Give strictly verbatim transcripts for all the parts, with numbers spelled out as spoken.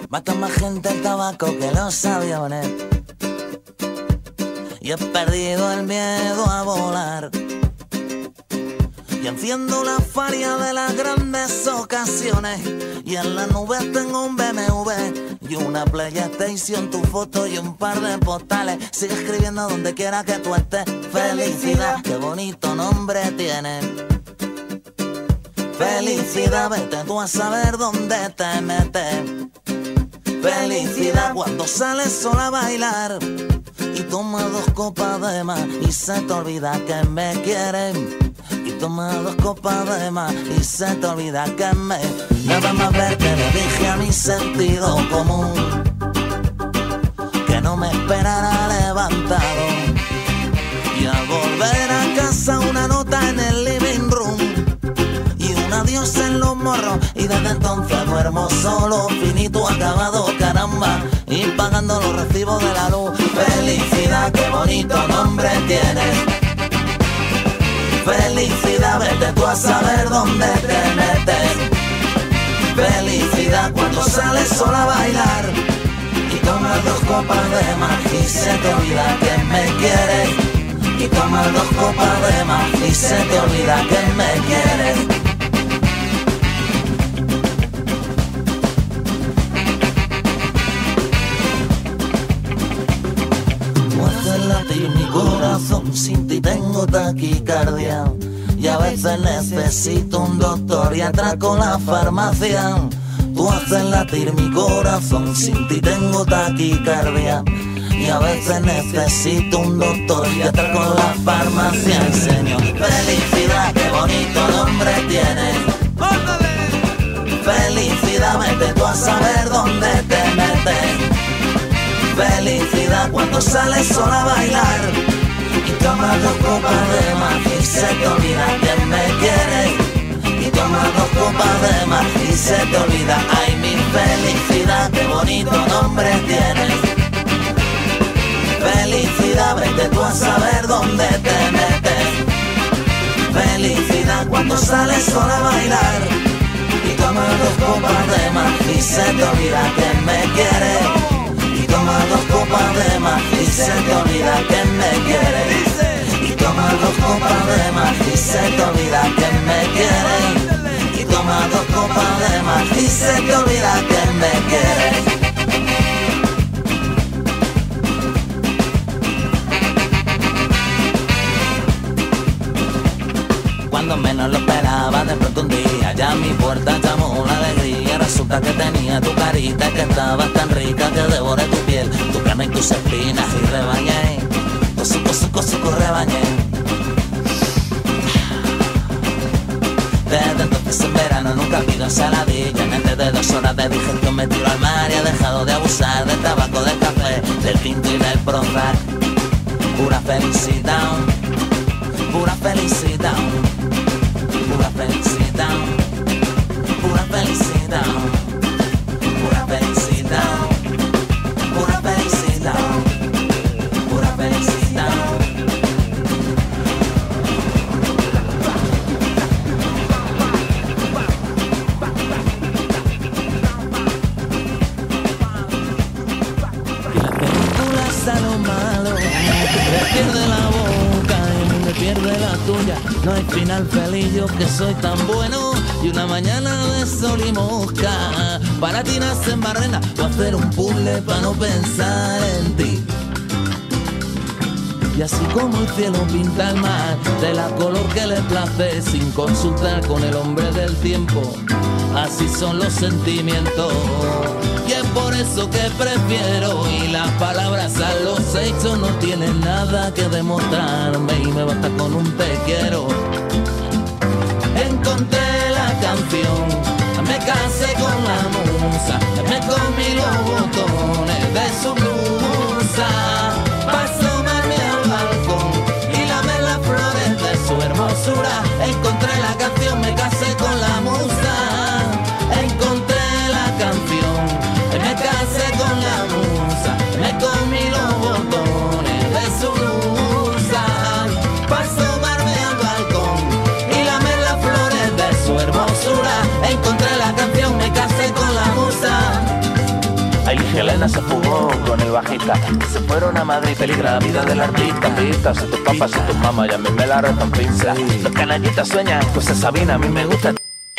Mata más gente el tabaco que los aviones. Y he perdido el miedo a volar. Y enciendo la faria de las grandes ocasiones. Y en las nubes tengo un B M W y una PlayStation, tu foto y un par de postales. Sigue escribiendo donde quiera que tú estés. Felicidad, qué bonito nombre tiene. Felicidad, vete tú a saber dónde te metes. Felicidad, cuando sales sola a bailar y toma dos copas de más y se te olvida que me quieren. Y toma dos copas de más y se te olvida que me... Nada más ver que le dije a mi sentido común que no me esperara levantado. Y al volver a casa una nota en el living room y un adiós en los morros. Y desde entonces duermo solo, finito, acabado, caramba, y pagando los recibos de la luz. Felicidad, qué bonito nombre tiene. Felicidad, vete tú a saber dónde te metes. Felicidad, cuando sales sola a bailar y tomas dos copas de más y se te olvida que me quieres. Y tomas dos copas de más y se te olvida que me quieres. Latir mi corazón, sin ti tengo taquicardia y a veces necesito un doctor y atraco la farmacia. Tú haces latir mi corazón, sin ti tengo taquicardia y a veces necesito un doctor y atraco la farmacia. Y señor, felicidad, qué bonito nombre tiene. Felicidad, vete tú a saber dónde te metes. Felicidad, cuando sales sola a bailar y tomas dos copas de más y se te olvida que me quieres. Y tomas dos copas de más y se te olvida. Ay, mi felicidad, qué bonito nombre tienes. Felicidad, vete tú a saber dónde te metes. Felicidad, cuando sales sola a bailar y tomas dos copas de más y se te olvida que me quieres. Toma dos copas de más y se te olvida que me quieres. Y toma dos copas de más y se te olvida que me quieres. Y toma dos copas de más y se te olvida que me quieres. Cuando menos lo esperaba, de pronto un día ya a mi puerta llamó la alegría. Resulta que tenía tu carita, que estaba tan rica que devoré tu piel, tu carne y tus espinas y rebañé, cosuco, suco, suco, rebañé. Desde entonces en verano nunca pido ensaladilla. En antes de dos horas de digestión me tiro al mar y he dejado de abusar del tabaco, del café, del tinto y del Prozac. Pura felicidad, pura felicidad, pura felicidad, pura felicidad, pura felicidad, pura felicidad, pura felicidad. Y la película es a lo malo, me pierde la boca y me pierde la tuya. No hay final feliz, yo que soy tan bueno. Y una mañana de sol y mosca, para ti nacen barrena o hacer un puzzle para no pensar en ti. Y así como el cielo pinta el mar de la color que le place, sin consultar con el hombre del tiempo, así son los sentimientos. Y es por eso que prefiero y las palabras a los hechos no tienen nada que demostrarme y me basta con un te quiero. Encontré la canción, me casé con la musa, me comí los botones de su blusa, pa' asomarme al balcón y lamer las flores de su hermosura. Encontré la canción, me casé con la musa. Encontré la canción, me casé con la musa, me comí los botones de su blusa, pa' asomarme al balcón y lamer las flores de su hermosura. Encontré la canción, me casé con la musa. Ana se fugó con el bajista, se fueron a Madrid, peligra la vida del artista. Pista, si tus papás y tus mamás, y a mí me la rezan pinza. Los canallitas sueñan, José Sabina, a mí me gusta.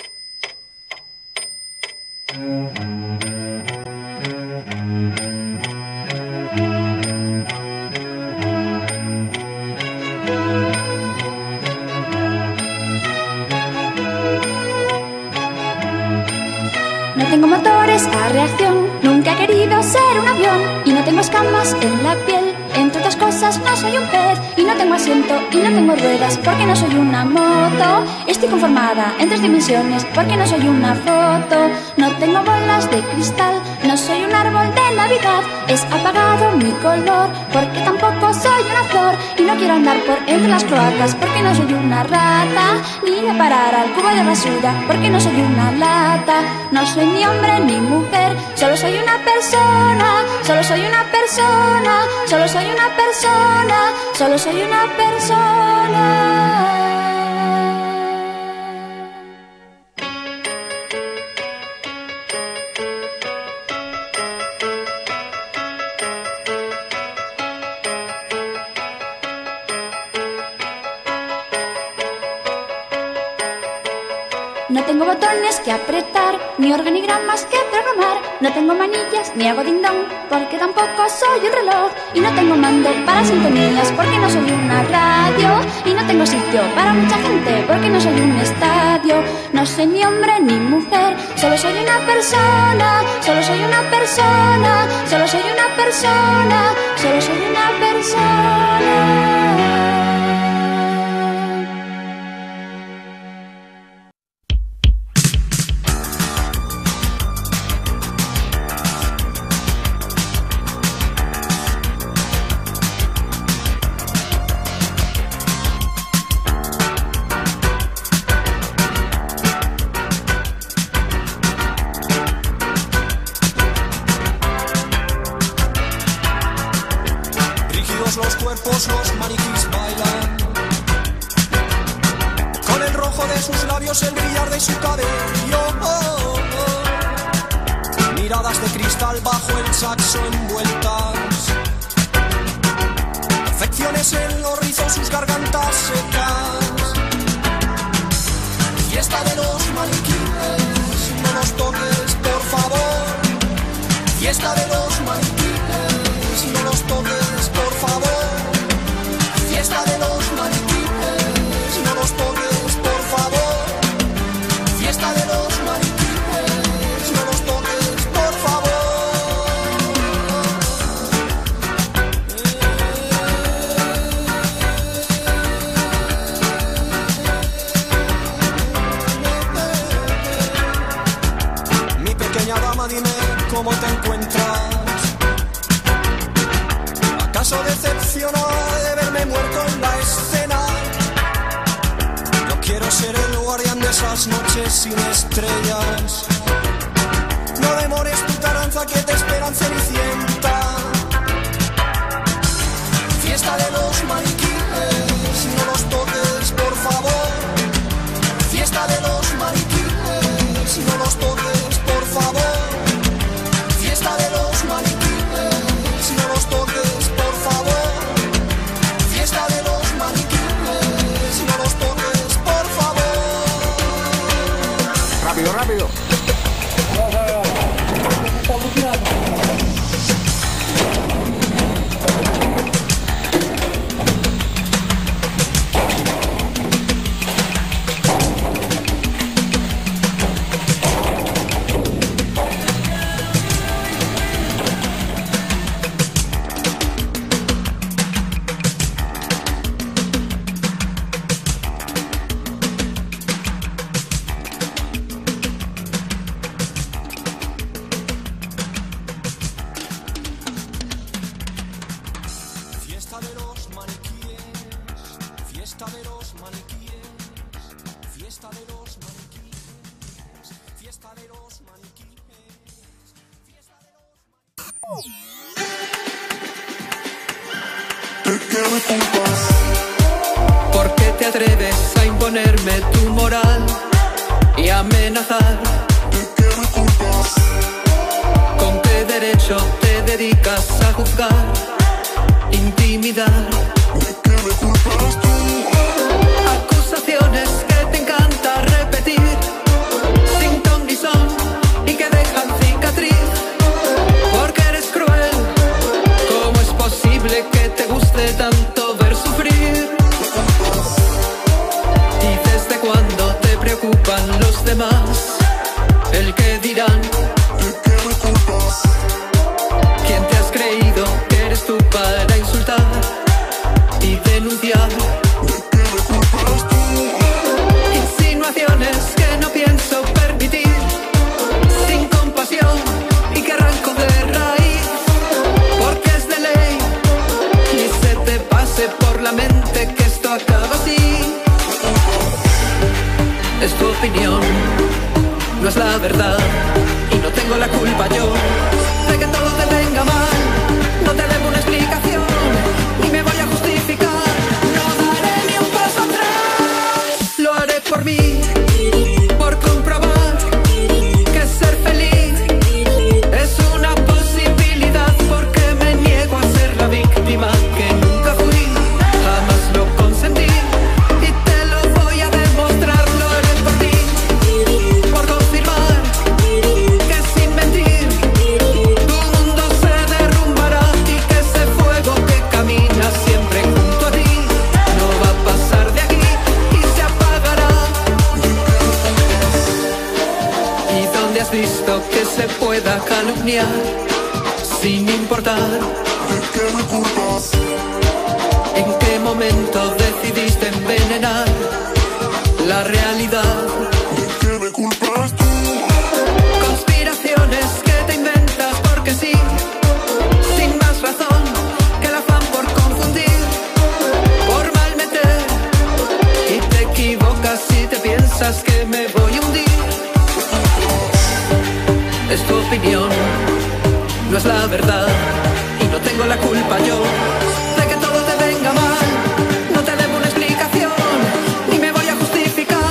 No tengo motores a reacción, nunca he querido ser un avión. Y no tengo escamas en la piel, entre otras cosas no soy un pez. Y no tengo asiento y no tengo ruedas porque no soy una moto. Estoy conformada en tres dimensiones porque no soy una foto. No tengo bolas de cristal, no soy un árbol de Navidad. Es apagado mi color porque tampoco soy una flor. Y no quiero andar por entre las cloacas porque no soy una rata. Ni ir a parar al cubo de basura porque no soy una lata. No soy ni hombre ni mujer, solo soy una persona. Solo soy una persona, solo soy una persona, solo soy una persona. No tengo botones que apretar, ni organigramas que programar. No tengo manillas, ni hago ding dong, porque tampoco soy un reloj. Y no tengo mando para sintonías, porque no soy una radio. Y no tengo sitio para mucha gente, porque no soy un estadio. No soy ni hombre ni mujer, solo soy una persona. Solo soy una persona, solo soy una persona, solo soy una persona. Los cuerpos, los maniquís bailan. Con el rojo de sus labios, el brillar de su cabello. Oh, oh. Miradas de cristal bajo el saxo envueltas. Perfecciones en los rizos, sus gargantas secas. Fiesta de los maniquíes, no nos toques, por favor. Fiesta de los maniquíes, no nos toques, por favor. Fiesta de los maniquíes, no nos toques, por favor. Fiesta de los maniquíes, no nos toques, por favor. Mi pequeña dama, dime cómo te encuentras. ¿Acaso decepcionada de verme muerto en la escena? No quiero ser el guardián de esas noches sin estrellas. No demores tu taranza que te esperan Cenicienta. Fiesta de los maniquíes, no los toques, por favor. Fiesta de los maniquíes, no los toques, por favor. Fiesta de los maniquíes, no los toques, por favor. Fiesta de los maniquíes, no los toques, por favor. Rápido, rápido. Fiesta de los maniquíes, fiesta de los maniquíes, fiesta de los maniquíes, fiesta de los maniquíes, fiesta de los maniquíes. ¿Por qué te atreves a imponerme tu moral y amenazar? ¿Con qué derecho te dedicas a juzgar, intimidar. ¿De qué me culpas tú? Acusaciones que te encanta repetir, sin ton ni son, y que dejan cicatriz. Porque eres cruel, ¿cómo es posible que te guste tanto ver sufrir? ¿Y desde cuándo te preocupan los demás? El que dirán. ¿De qué me culpas? ¿Quién te has creído que eres tú para insultar y denunciar? ¿De qué me culpas tú? Insinuaciones que no pienso permitir, sin compasión y que arranco de raíz. Porque es de ley, ni se te pase por la mente que esto acaba así. Es tu opinión, no es la verdad, y no tengo la culpa yo de que todo te venga mal. No te debo una explicación, ni me voy a justificar. No daré ni un paso atrás. Lo haré por mí, por comprobar que ser feliz es una posibilidad. Porque me niego a ser la víctima que nunca fui, jamás lo consentí, y te lo voy a demostrar. Lo haré por ti, por confirmar que sin mentir tu mundo se derrumbará, y que ese fuego que camina siempre junto a ti no va a pasar de aquí y se apagará. ¿Y dónde has visto que se pueda calumniar sin importar? ¿De qué me culpas? ¿En qué momento decidiste envenenar la realidad? ¿De qué me culpas tú? Conspiraciones que te inventas porque sí, sin más razón que el afán por confundir, por mal meter, y te equivocas si te piensas que me voy a hundir. Es tu opinión, no es la verdad, y no tengo la culpa yo de que todo te venga mal. No te debo una explicación, ni me voy a justificar.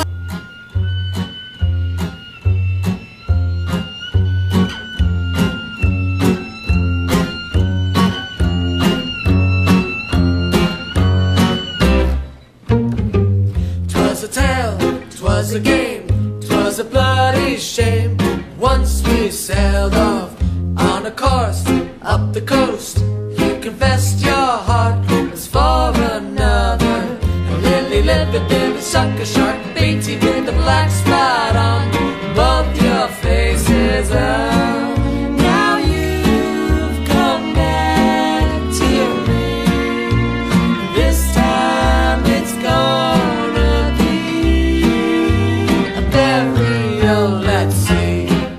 Twas a tale, twas a game, twas a bloody shame. Once we sailed off on a course up the coast. You confessed your heart was for another. A lily livered little sucker shark, baited with a black spot on both your faces. Oh, now you've come back to me. This time it's gonna be a burial, let's see.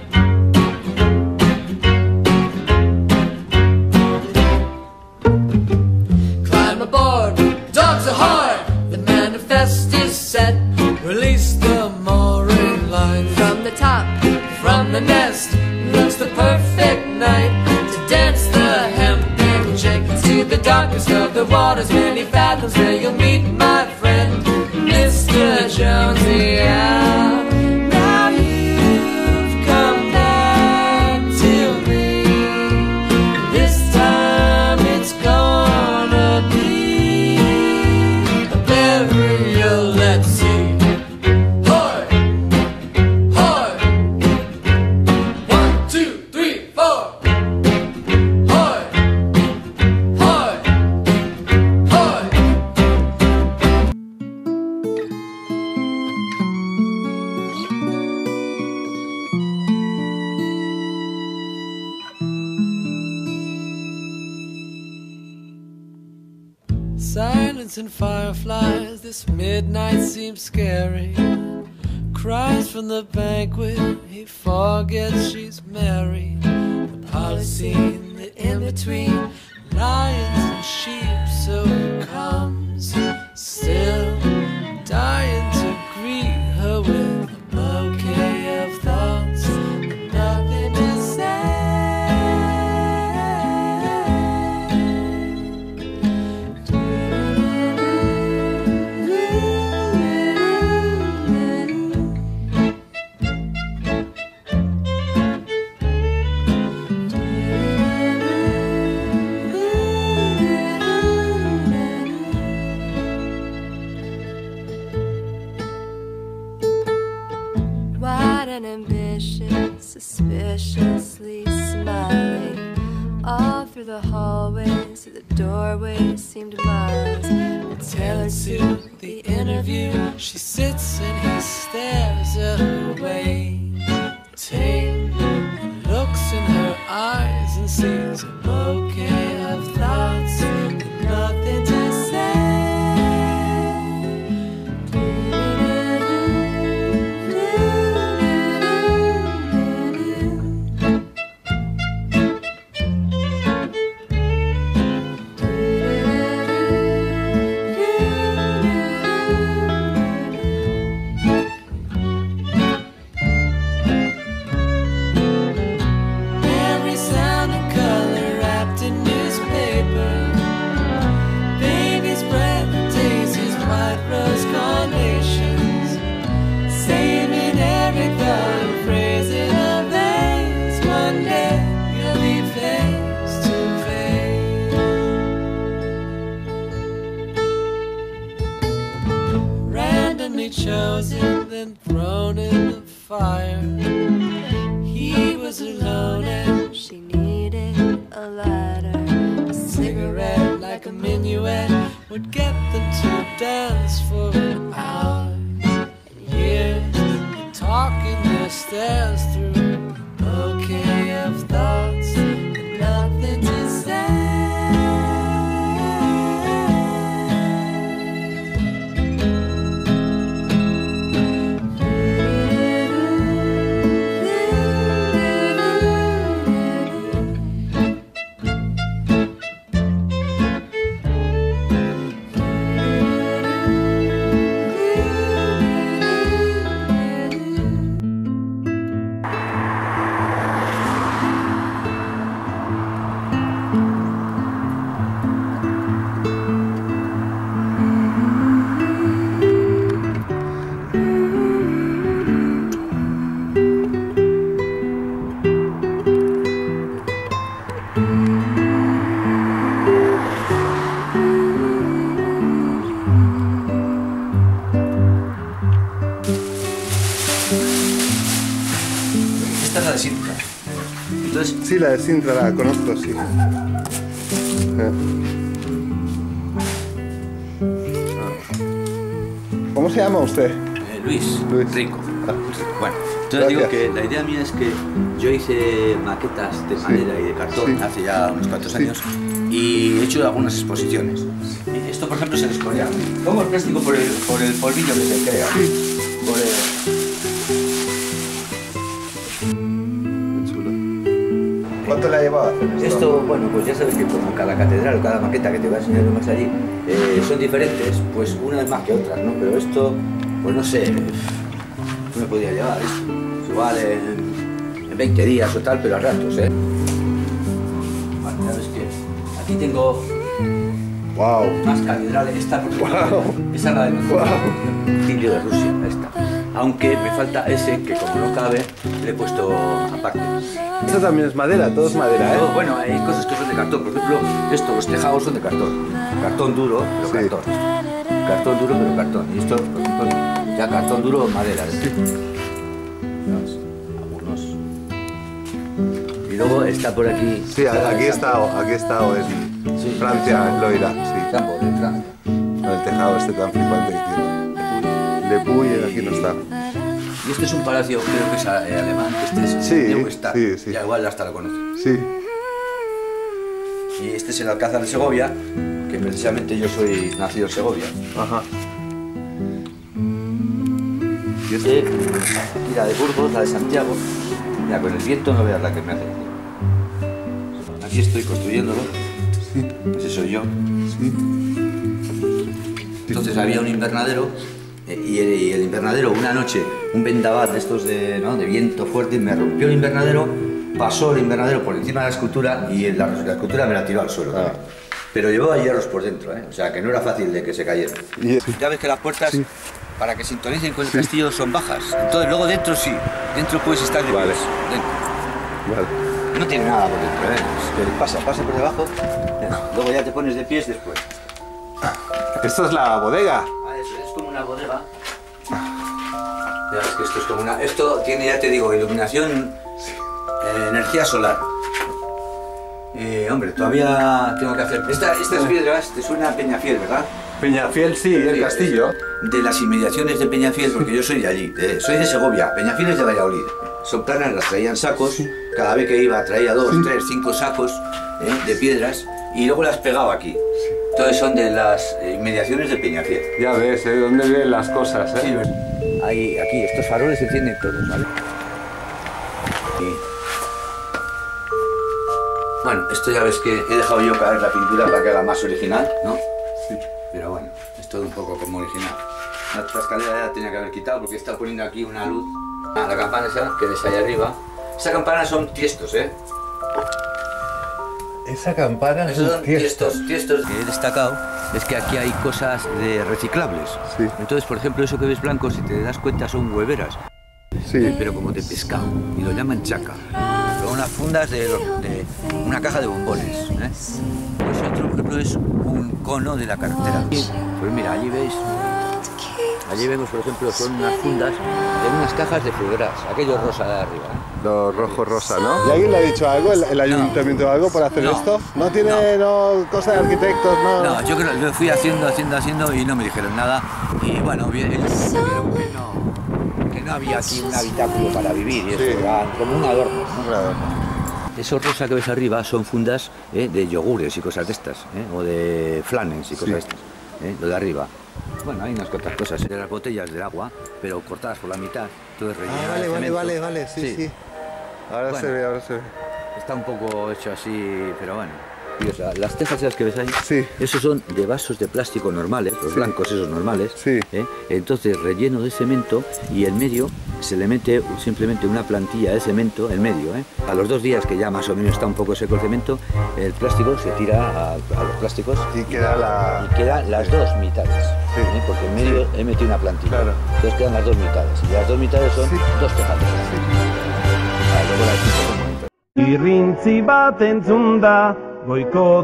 Climb aboard, dogs are hard, the manifest is set. Release the mooring line from the top, from the nest. Looks the perfect night to dance the hempen chick to the darkest of the waters, many fathoms where you'll meet my friend, Mister Jonesy. Yeah. Now you've come back to me. This time it's gonna be a burial, let's see. Hoy, hoy. One, two, three, four. Hoy, hoy, hoy. Silence and fireflies, this midnight seems scary. Cries from the banquet, he forgets she's married. The Polynesian, the in-between, lions and sheep, so he comes, still dying to greet her with a bouquet of thoughts, but nothing to say. and ambitious, suspiciously smiling. All through the hallways, through the doorways seemed miles. Tailored to the interview, she sits and he stares away. Take looks in her eyes and sees a bouquet of thoughts and nothing to say. Chosen, then thrown in the fire. He was alone and she needed a lighter. A cigarette like a minuet would get them to dance for an hour. And years talking their stairs through a bouquet of thoughts and nothing to say. Sí, la de Sintra la conozco, sí. Eh. ¿Cómo se llama usted? Eh, Luis. Luis. Rico. Ah. Bueno, entonces digo que la idea mía es que yo hice maquetas de madera sí. y de cartón sí. hace ya unos cuantos sí. años y he hecho algunas exposiciones. Esto, por ejemplo, es el Escorial. Como el plástico por el, por el polvillo que se crea. Sí. Por el... ¿Cuánto le ha llevado a hacer esto? Esto, bueno, pues ya sabes que como cada catedral, cada maqueta que te va a enseñar más allí, eh, son diferentes, pues una es más que otras, ¿no? Pero esto, pues no sé, no me podría llevar esto. Igual en, en veinte días o tal, pero a ratos, ¿eh? Vale, ¿sabes qué? Aquí tengo wow. más catedrales. Esta, por ejemplo, wow. esa es la de nuestro wow. sitio de Rusia, esta. Aunque me falta ese que como no cabe, le he puesto aparte. Esto también es madera, todo es madera, ¿eh? Todo, bueno, hay cosas que son de cartón. Por ejemplo, esto, los tejados son de cartón. Cartón duro, pero sí. cartón. Cartón duro, pero cartón. Y esto, por ejemplo, ya cartón duro, madera. ¿eh? Sí. Algunos. Y luego está por aquí... Sí, aquí he estado, aquí he estado en sí, Francia, en Loira. Sí. Campo de Francia. No, el tejado este tan flipante que tiene. De Puy, aquí no está. Y este es un palacio, creo que es eh, alemán. Este es sí, Neustadt. Sí, sí. Ya igual hasta lo conoces. Sí. Y este es el Alcázar de Segovia, que precisamente yo soy nacido en Segovia. Ajá. Y este, aquí la de Burgos, la de Santiago. Mira, con el viento no veas la que me hace. Aquí estoy construyéndolo. Sí. Ese soy yo. Sí. Entonces había un invernadero. Y el, y el invernadero, una noche, un vendaval de estos de, ¿no? de viento fuerte, me rompió el invernadero, pasó el invernadero por encima de la escultura y la, la escultura me la tiró al suelo. Ah. Pero llevaba hierros por dentro, ¿eh? O sea que no era fácil de que se cayera. Sí. Ya ves que las puertas, sí. para que sintonicen con el sí. castillo, son bajas. Entonces luego dentro sí, dentro puedes estar de vale. pies. Dentro. Vale. No tiene nada por dentro, ¿eh? Es que pasa, pasa por debajo, luego ya te pones de pies después. Esto es la bodega. Ah, eso es como una bodega. Ya es que esto es como una... Esto tiene, ya te digo, iluminación, eh, energía solar. Eh, hombre, todavía tengo que hacer... Esta, estas piedras te suena a Peñafiel, ¿verdad? Peñafiel, sí, el Sí, castillo. De las inmediaciones de Peñafiel, porque yo soy de allí, de- soy de Segovia. Peñafiel es de Valladolid. Son planas, las traían sacos, cada vez que iba traía dos, Sí. tres, cinco sacos eh, de piedras y luego las pegaba aquí. Entonces son de las eh, inmediaciones de Peñafiel. Ya ves, ¿eh? ¿Dónde ven las cosas, eh? Sí, ¿verdad? Ahí, aquí, estos faroles se encienden todos, ¿vale? Y... Bueno, esto ya ves que he dejado yo caer la pintura para que haga más original, ¿no? Sí. Pero bueno, es todo un poco como original. La otra escalera ya tenía que haber quitado porque está poniendo aquí una luz. Ah, la campana esa, que ves ahí arriba. Esa campana son tiestos, ¿eh? Esa campana Esos son tiestos, tiestos. Lo que he destacado es que aquí hay cosas de reciclables. Sí. Entonces, por ejemplo, eso que ves blanco, si te das cuenta, son hueveras. Sí. Pero como de pescado, y lo llaman chaca. Son unas fundas de, de una caja de bombones. ¿eh? Pues otro, por ejemplo, es un cono de la carretera. Pues mira, allí veis, allí vemos, por ejemplo, son unas fundas de unas cajas de fibras, aquello rosa de arriba. ¿eh? Los rojos rosa, ¿no? ¿Y alguien le ha dicho algo, el, el ayuntamiento algo por hacer No. esto? ¿No tiene no. cosa de arquitectos, no? No, yo creo que lo fui haciendo, haciendo, haciendo y no me dijeron nada. Y bueno, bien, ellos vieron que no, que no había aquí un habitáculo para vivir y eso Sí. era como un adorno. ¿no? Claro. Eso rosa que ves arriba son fundas eh, de yogures y cosas de estas, eh, o de flanes y cosas Sí. de estas, eh, lo de arriba. Bueno, hay unas cuantas cosas, de las botellas de agua, pero cortadas por la mitad, todo es relleno. Ah, vale, de vale, cemento. vale, vale, sí, sí. Ahora Bueno. se ve, ahora se ve. Está un poco hecho así, pero bueno. Y, o sea, las tejas esas que ves ahí, Sí. esos son de vasos de plástico normales, los blancos esos normales. Sí. ¿eh? Entonces relleno de cemento y en medio se le mete simplemente una plantilla de cemento en medio. ¿eh? A los dos días que ya más o menos está un poco seco el cemento, el plástico se tira a, a los plásticos Y queda la... y quedan las dos mitades. Sí. ¿eh? Porque en medio he metido una plantilla. Claro. Entonces quedan las dos mitades. Y las dos mitades son Sí. dos tejados. Ah, luego la equipo como entra. Irrintzi bat entzun da goiko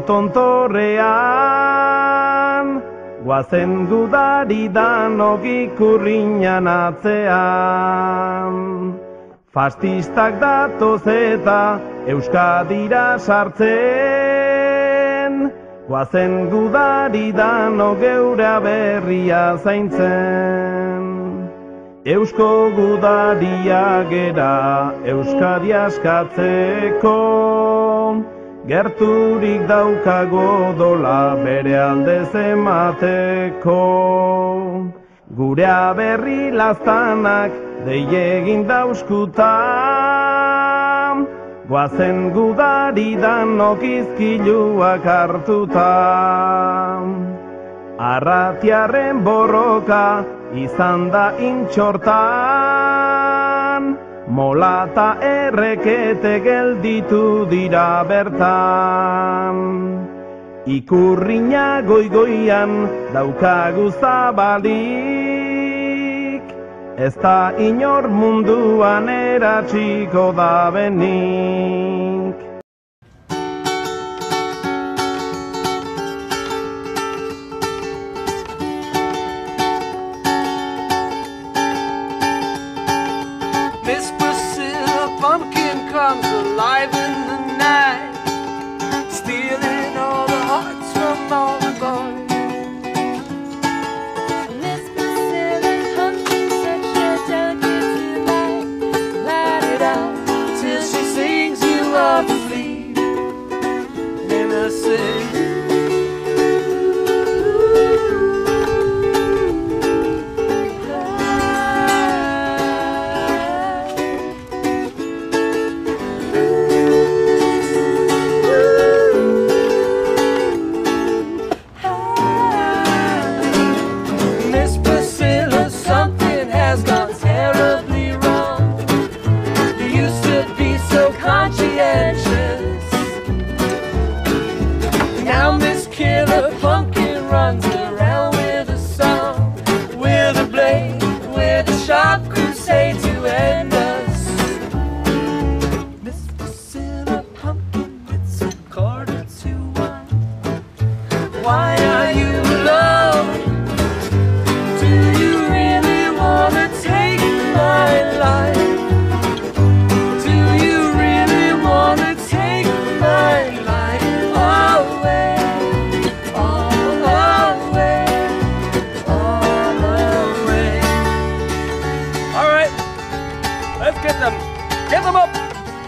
tontorrean, guazen dudari danok ikurriñan atzean. Fastistak datoz eta Euskadira sartzen, guazen dudari danok geure berria zaintzen. Eusko gudaria gera Euskadi askatzeko, gerturik daukago dola bere aldez emateko. Gure aberri laztanak deiegin dauzkuta, guazen gudari danok izkiluak hartuta. Arratiarren borroka izan da intxortan, molata errekete gelditu dira bertan. Ikurriña goigoian daukagu zabalik, ez da inor munduan eratsiko da benik. Miss Priscilla Pumpkin comes alive in the night, stealing all the hearts from all the boys. Miss Priscilla Pumpkin, such a delicate delight. Light it up Till she sings you off to sleep, and I say, ooh. get them. Get them up.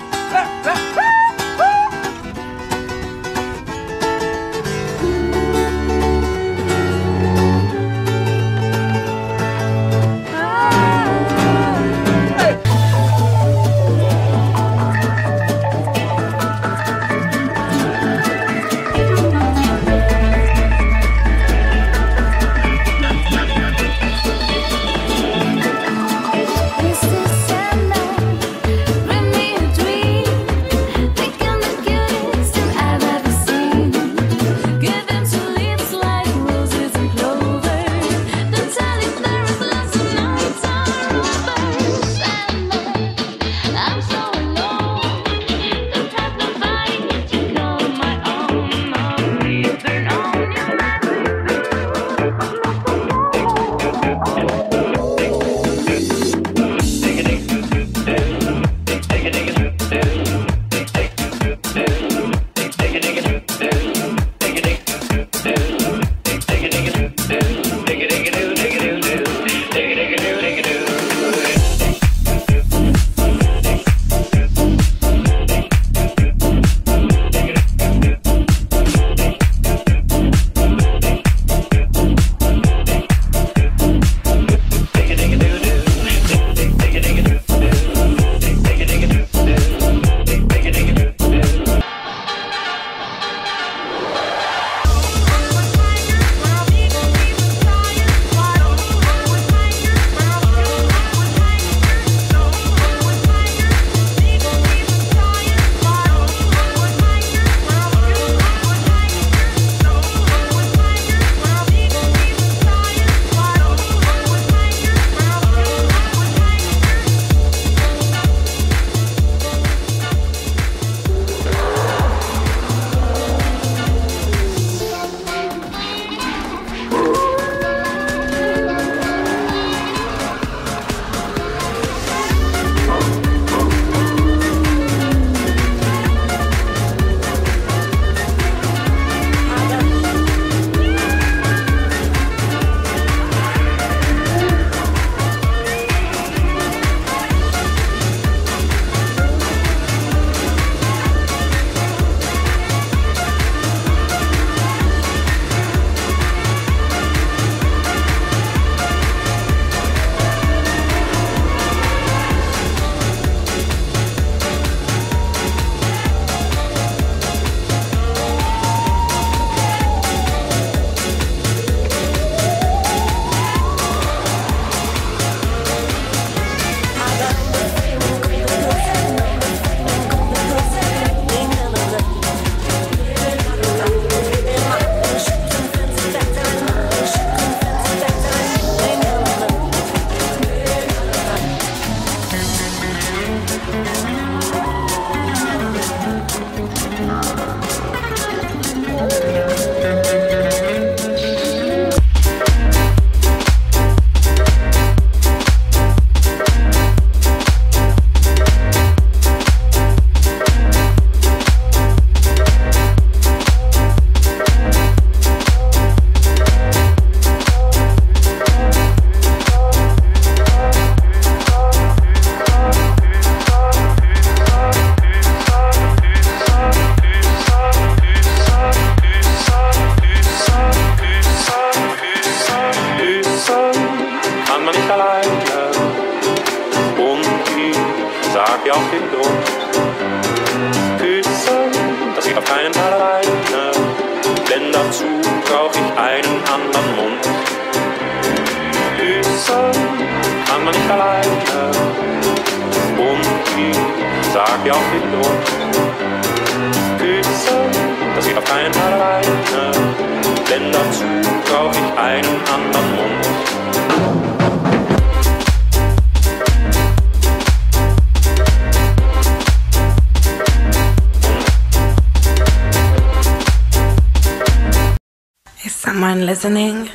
Someone listening?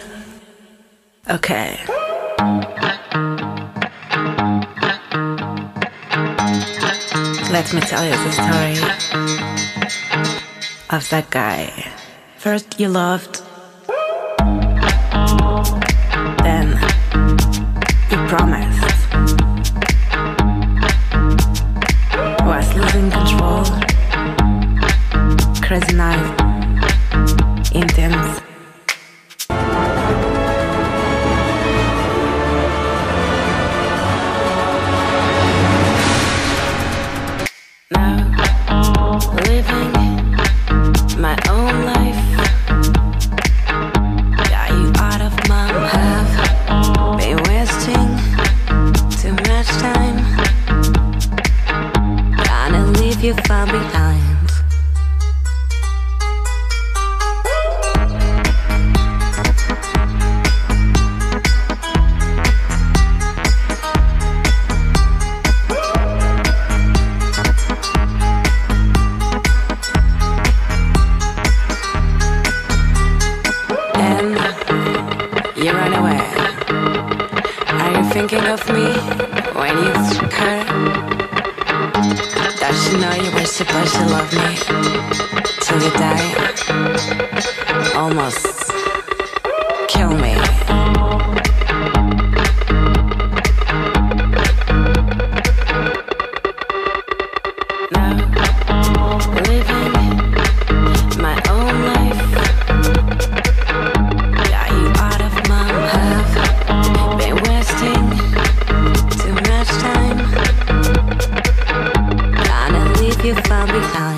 Okay. Let me tell you the story of that guy. First you loved, then you promised, leave you far behind. Thinking of me when you took her. Does she know you were supposed to love me till you die? Almost kill me. Now living my own life. Got you out of my life. Been wasting too much time. Gonna leave you far behind.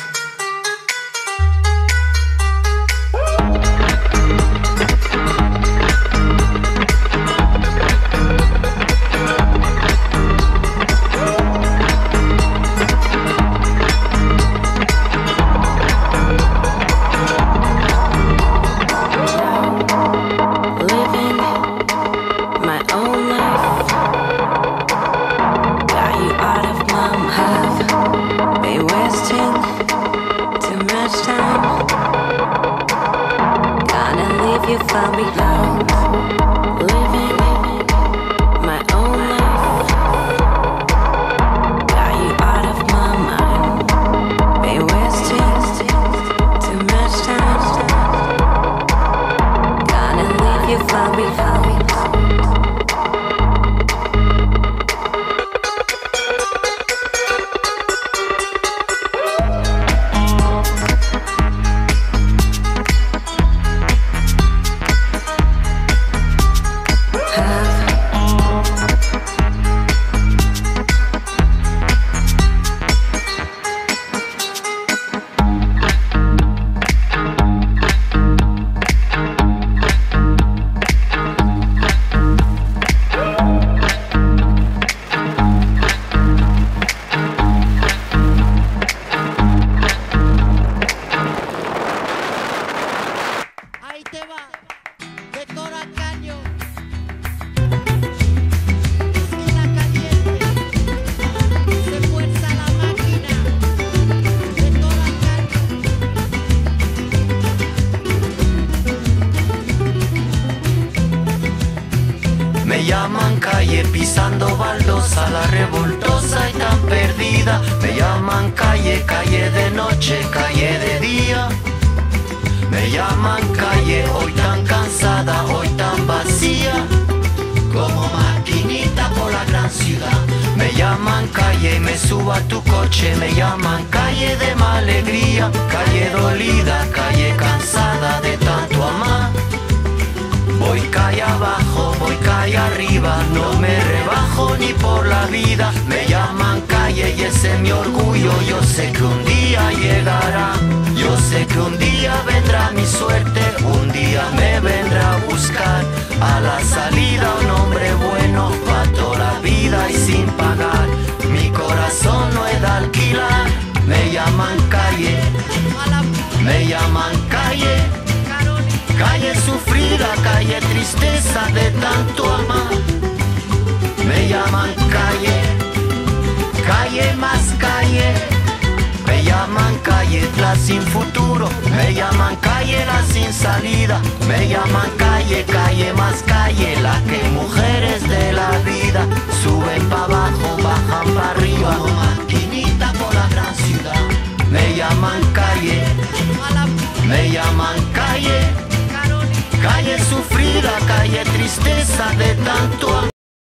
You far behind. Living my own life. Got you out of my mind. Been wasting too much time. Gonna leave you far behind. Me llaman calle pisando baldosa, la revoltosa y tan perdida. Me llaman calle, calle de noche, calle de día. Me llaman calle, hoy tan cansada, hoy tan vacía, como maquinita por la gran ciudad. Me llaman calle y me subo a tu coche. Me llaman calle de mala alegría, calle dolida, calle cansada de tanto amar. Voy calle abajo, voy calle arriba, no me rebajo ni por la vida. Me llaman calle y ese es mi orgullo. Yo sé que un día llegará, yo sé que un día vendrá mi suerte. Un día me vendrá a buscar a la salida un hombre bueno pa' toda la vida y sin pagar. Mi corazón no es de alquilar. Me llaman calle, me llaman calle. Calle sufrida, calle tristeza de tanto amar. Me llaman calle, calle más calle. Me llaman calle la sin futuro. Me llaman calle la sin salida. Me llaman calle, calle más calle. La que mujeres de la vida suben pa' abajo, bajan pa' arriba, como maquinita por la gran ciudad. Me llaman calle, me llaman calle. Calle sufrida, calle tristeza de tanto amor.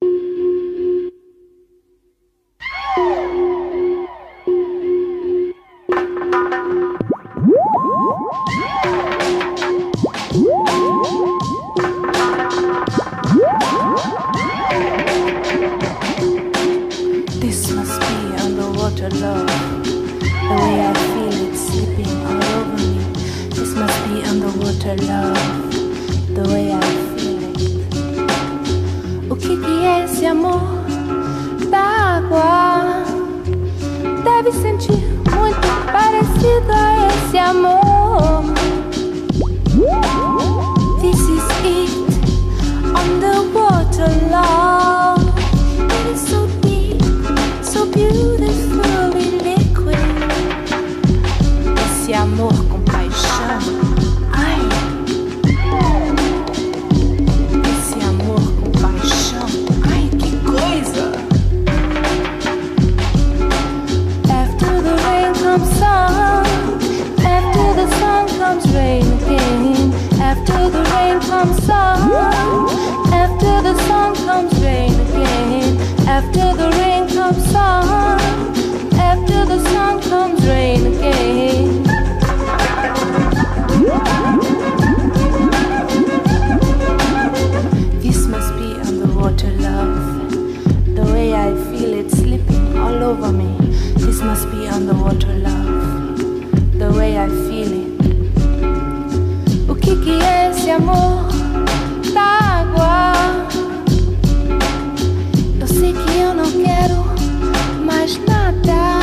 This must be underwater love. The way I feel it slipping all over me. This must be underwater love. The way I feel it. O que que é esse amor da água? Deve sentir After the rain comes sun, after the sun comes rain again. This must be underwater love, the way I feel it slipping all over me. This must be underwater love, the way I feel it. O que que é esse amor da água? Eu sei que eu não quero mais nada.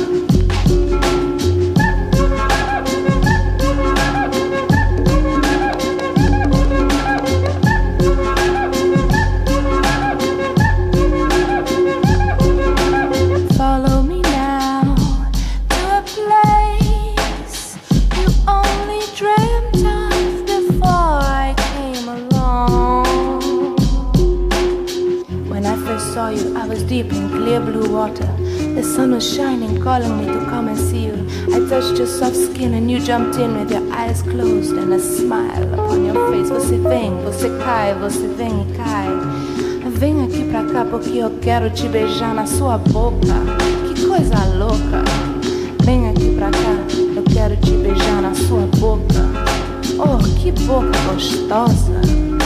Follow me now to a place you only dreamt of before I came along. When I first saw you, I was deep in clear blue water. The sun was shining, calling me to come and see you. I touched your soft skin and you jumped in with your eyes closed and a smile upon your face. Você vem, você cai, você vem e cai. Vem aqui pra cá porque eu quero te beijar na sua boca. Que coisa louca. Vem aqui pra cá, eu quero te beijar na sua boca. Oh, que boca gostosa.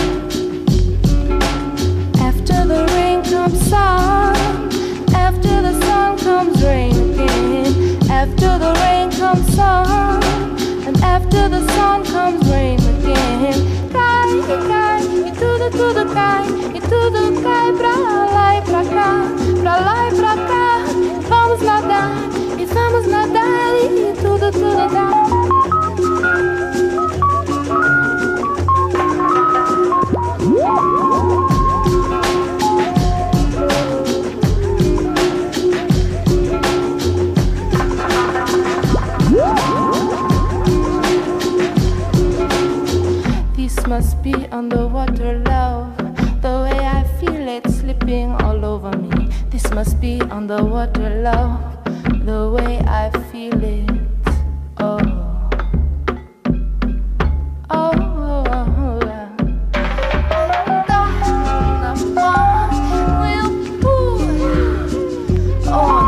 After the rain comes sun, after the sun comes rain again. After the rain comes sun, and after the sun comes rain again. Cai, cai, e tudo, tudo cai, e tudo cai pra lá e pra cá, pra lá e pra cá. Vamos nadar, e vamos nadar, e tudo, tudo dá. Must be underwater love, the way I feel it slipping all over me. This must be underwater love, the way I feel it. Oh, oh, oh, oh, yeah. Oh,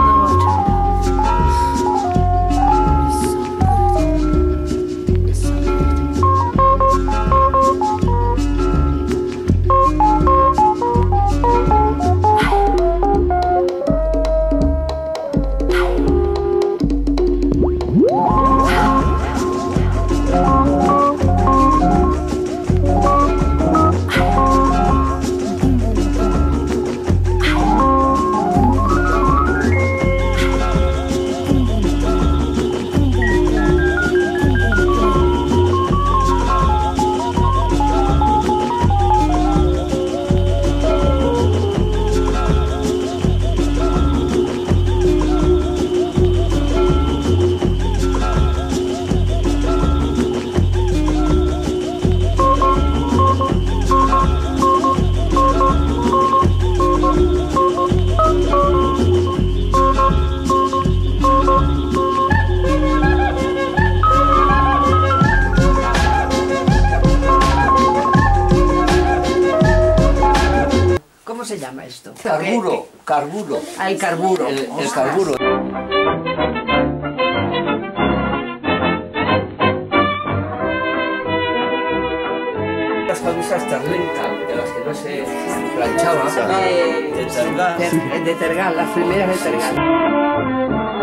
¿Cómo se llama esto? Carburo, carburo. Ah, el carburo. El, el carburo. Las camisas terlenca, de las que no se planchaban, De, de Tergal. de, de Tergal, las primeras de Tergal.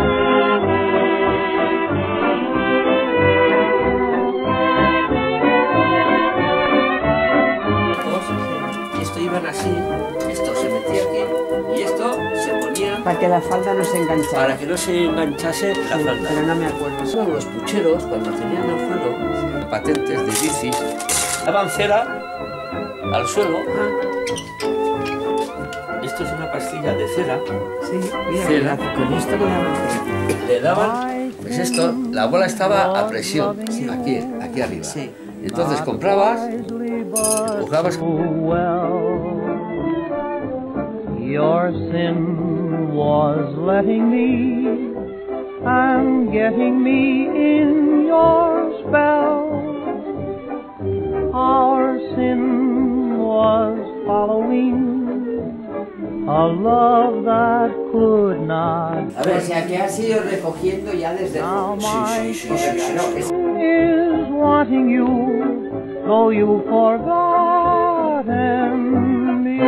Iban así, esto se metía aquí y esto se ponía para que la falda no se enganchara. Para que no se enganchase la falda. Pero no me acuerdo. Son los pucheros, cuando tenían el suelo, patentes de bicis, daban cera al suelo. Ah. Esto es una pastilla de cera. Sí, mira, cera. Con esto le daban cera. Le daban, pues esto, la bola estaba a presión, sí. aquí, aquí arriba. Sí. Entonces comprabas, empujabas. Your sin was letting me and getting me in your spell. Our sin was following a love that could not. A ver, si aquí has ido recogiendo ya desde... Now my sí, sí, sí, sí, sí, sí. is wanting you, though you've forgotten me.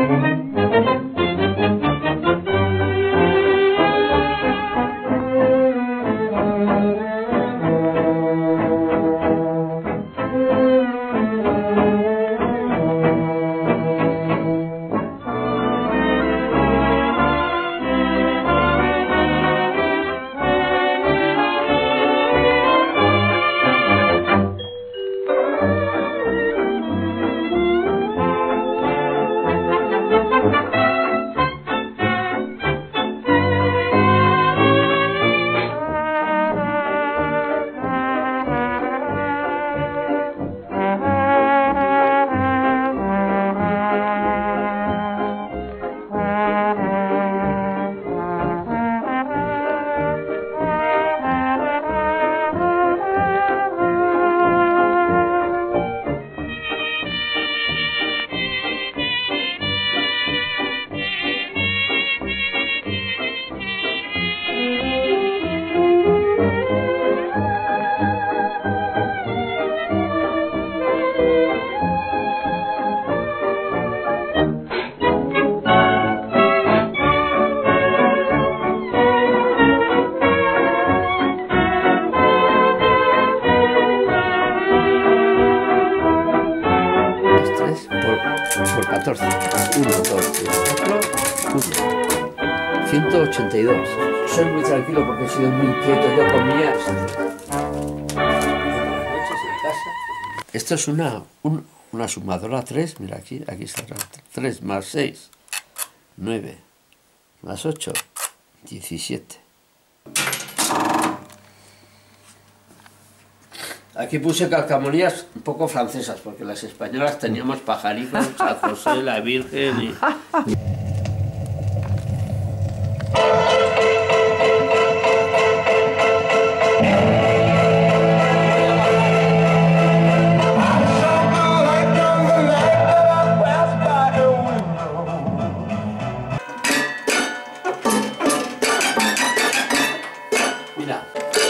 Por catorce. uno, dos, cuatro, uno. ciento ochenta y dos. Soy muy tranquilo porque he sido muy inquieto. Yo comía. Esto es una, un, una sumadora tres. Mira aquí, aquí está. tres más seis. nueve. Más ocho. diecisiete. Aquí puse calcamonías un poco francesas, porque las españolas teníamos pajaritos, a José, la Virgen y... Mira.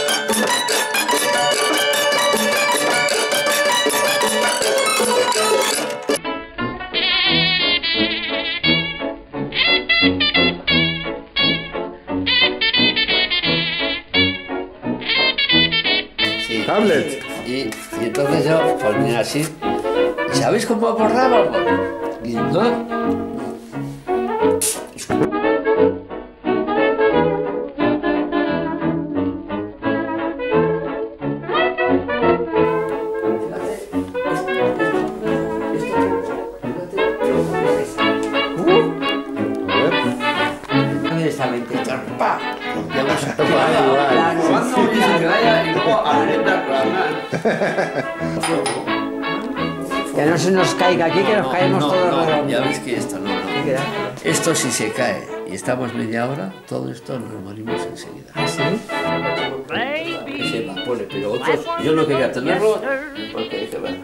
Tablet. Y, y entonces yo ponía así. ¿Y sabéis cómo acordábamos? Y no. Que no se nos caiga aquí, que nos no, caemos no, todos. No, ya veis que esto no, no. Esto si se cae y estamos media hora, todo esto nos morimos enseguida. ¿Sí? Que se evapore, pero otros, yo no quería tenerlo porque dije, bueno.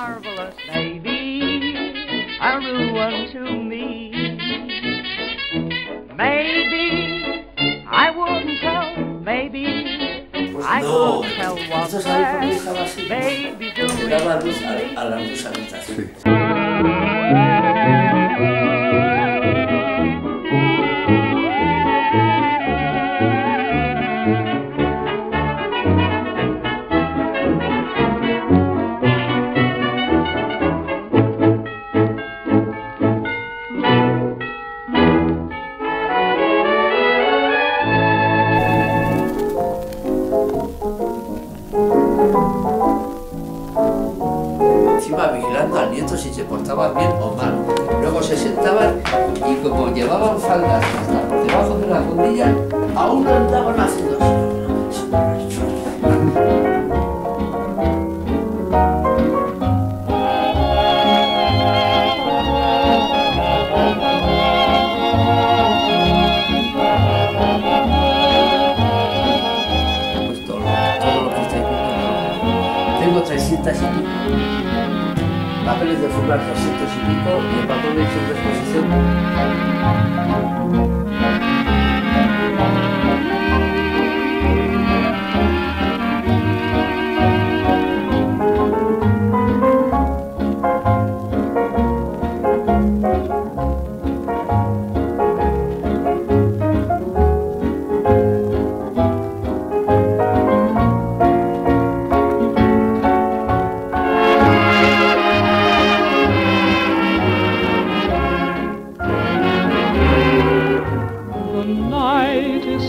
No, ¿esto sabéis por qué estaba así? Le daba luz a, a la luz habitación. Sí. Vigilando al nieto si se portaba bien o mal. Luego se sentaban y como llevaban faldas hasta por debajo de la rodilla, aún andaban haciendo así. Pues todo, todo lo que estáis viendo. Tengo trescientas y pico. Papeles de fumar trescientos y pico y el papel de exposición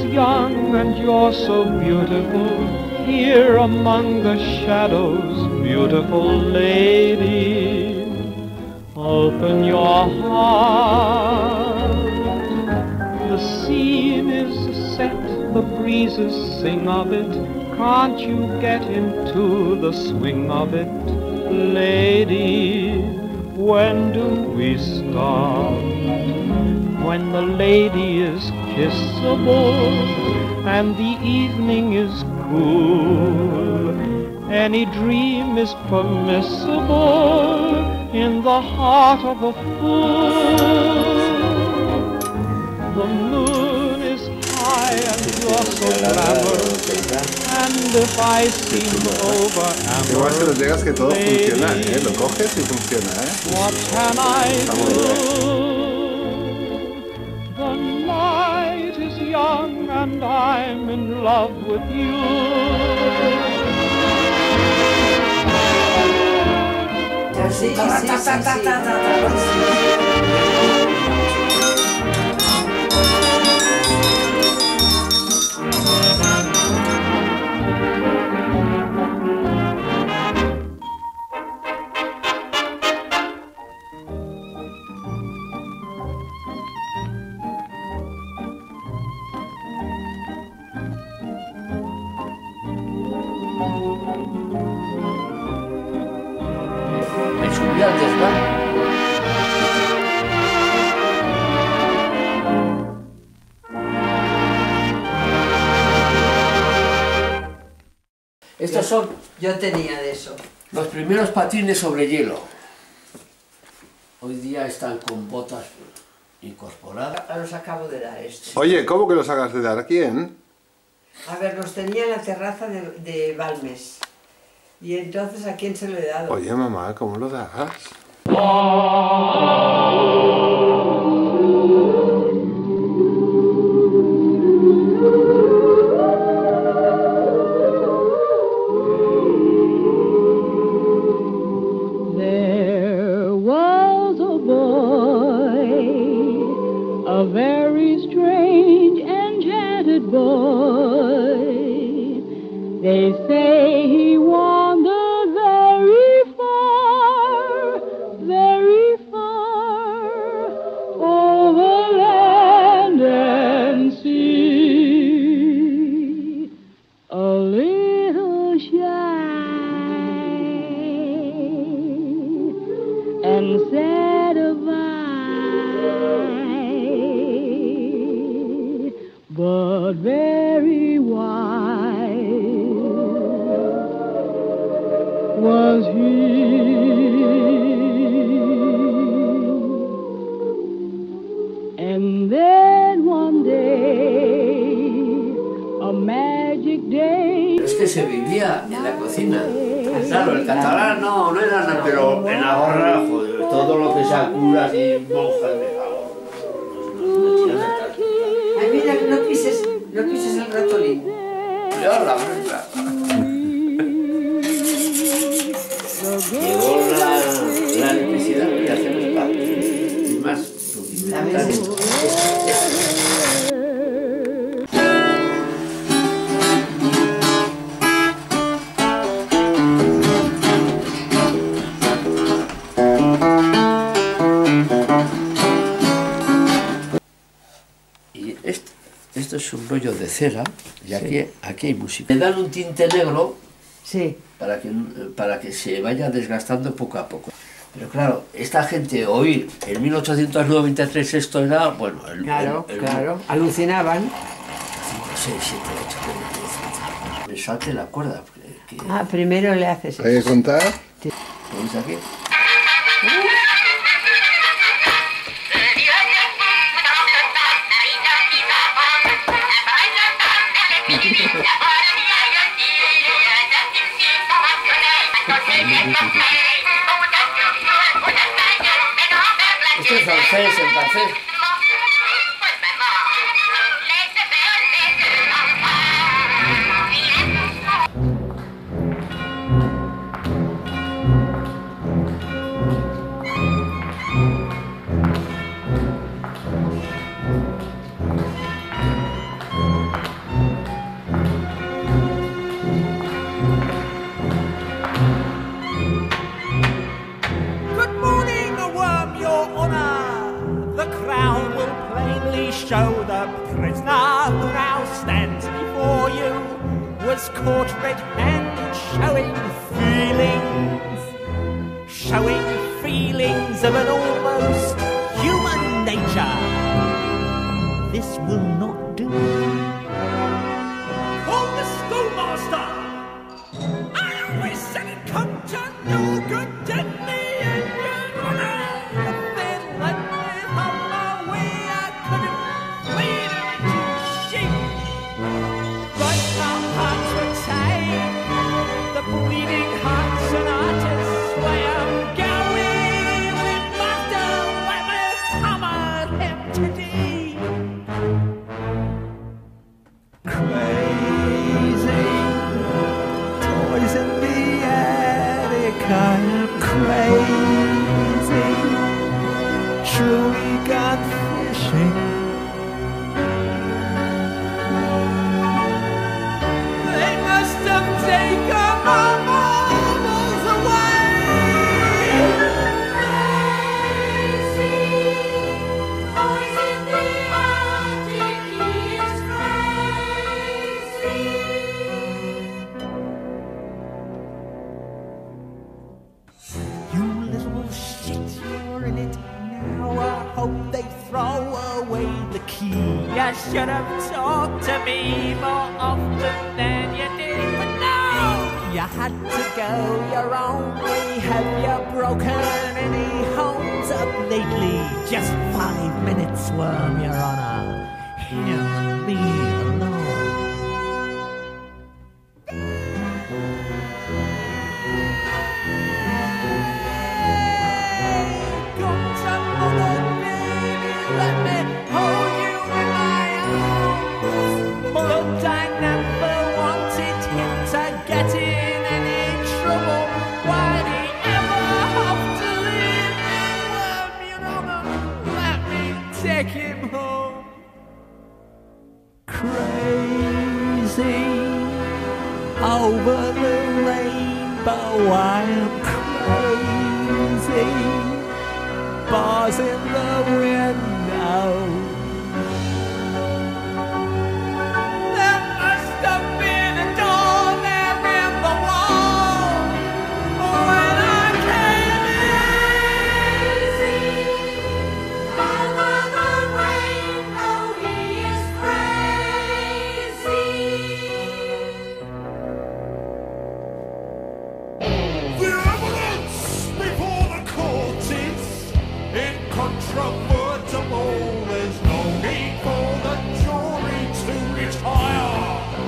young and you're so beautiful, here among the shadows, beautiful lady, open your heart. The scene is set, the breezes sing of it, can't you get into the swing of it, lady? When do we start? When the lady is kissable and the evening is cool, any dream is permissible in the heart of a fool. The moon is high and you're so glamorous, and if I seem over Igual se lo llegas que todo lady, funciona, ¿eh? Lo coges y funciona, ¿eh? what can I Está muy bien. do? The night is young and I'm in love with you. Sí, sí, sí, sí, sí. Estudiantes, ¿no? Estos son Yo tenía de eso. los primeros patines sobre hielo. Hoy día están con botas incorporadas. Ahora los acabo de dar estos. Oye, ¿cómo que los hagas de dar? ¿A quién? A ver, los tenía en la terraza de, de Balmes. Y entonces, ¿a quién se lo he dado? Oye, mamá, ¿cómo lo das? There was a boy, a very strange, enchanted boy. They say he wandered very far, very far, over land and sea. A little shy and sad of eye, but very wise was he. And then one day, a magic day. Es que se vivía en la cocina. Claro, el catalán no, no era nada, pero en Navarra, joder, todo lo que sea curas y monjas de favor. Ay, mira, no pises, no pises el ratolín. Yo la verdad. Llegó la, la necesidad de hacer los padres. Y más rudimentarios. Y esto, esto es un rollo de cera, y aquí, aquí hay música. Le dan un tinte negro. Sí. Para que, para que se vaya desgastando poco a poco. Pero claro, esta gente oír en mil ochocientos noventa y tres esto era, bueno... El, Claro, el, el, claro, alucinaban. cinco, seis, siete, ocho, nueve, diez, once. Me salte la cuerda. Que, que, Ah, primero le haces eso. ¿Hay que contar? Sí. ¿Lo veis aquí? Esto es francés, en francés. the prisoner who now stands before you was caught red-handed showing feelings, showing feelings of an almost human nature. This will not do. Call the schoolmaster! I always said it come to no good, did me and your honor. If they'd let me have my way, I could have played her into sheep. But our hearts were tied, the bleeding hearts and artists way I'm going. We must have let me hammer him today. Crazy, toys in the attic, I am crazy, truly gone fishing. They must have taken my marbles away. Crazy, toys in the attic, he is crazy. You little shit, you're in it now. I hope they throw away the key. You should have talked to me more often than you did, but no, you had to go your own way. Have you broken any homes up lately? Just five minutes, worm, your honor. Hear me alone. Let me hold you in my arms. But I never wanted him to get in any trouble. Why'd he ever have to leave me? Worm, you know, let me take him home. Crazy, over the rainbow I am crazy. Bars in the window. There must have been a door there in the wall when I came in. Over the rainbow, he is crazy. The evidence before the court is incontrovertible. There's no need for the jury to retire.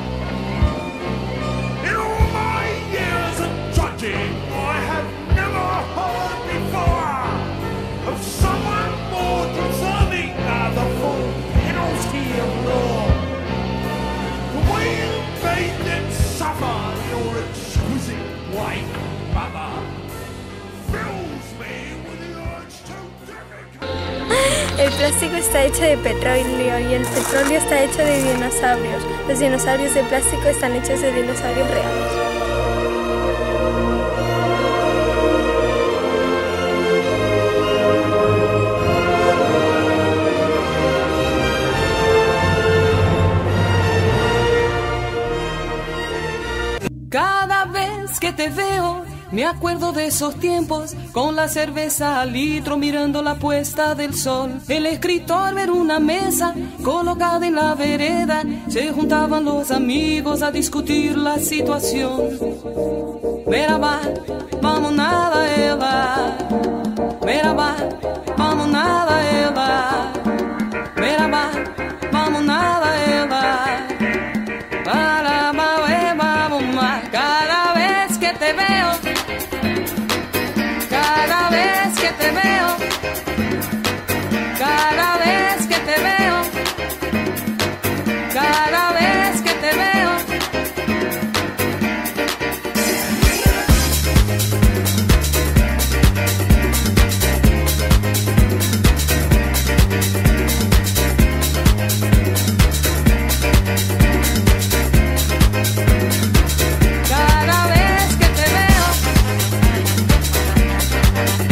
In all my years of judging, I have never heard before of someone more deserving of the full penalty of law. The way you made them suffer, your exquisite wife, mother, fills me with the urge to El plástico está hecho de petróleo y el petróleo está hecho de dinosaurios. Los dinosaurios de plástico están hechos de dinosaurios reales. Cada vez que te veo, me acuerdo de esos tiempos, con la cerveza al litro mirando la puesta del sol. El escritor ver una mesa colocada en la vereda, se juntaban los amigos a discutir la situación. Merhaba, vamos nada ela. Merhaba, vamos nada ela. Merhaba, vamos nada ela. Para, vamos más. Cada vez que te veo, cada vez que te veo, cada vez que te veo, cada vez que te veo.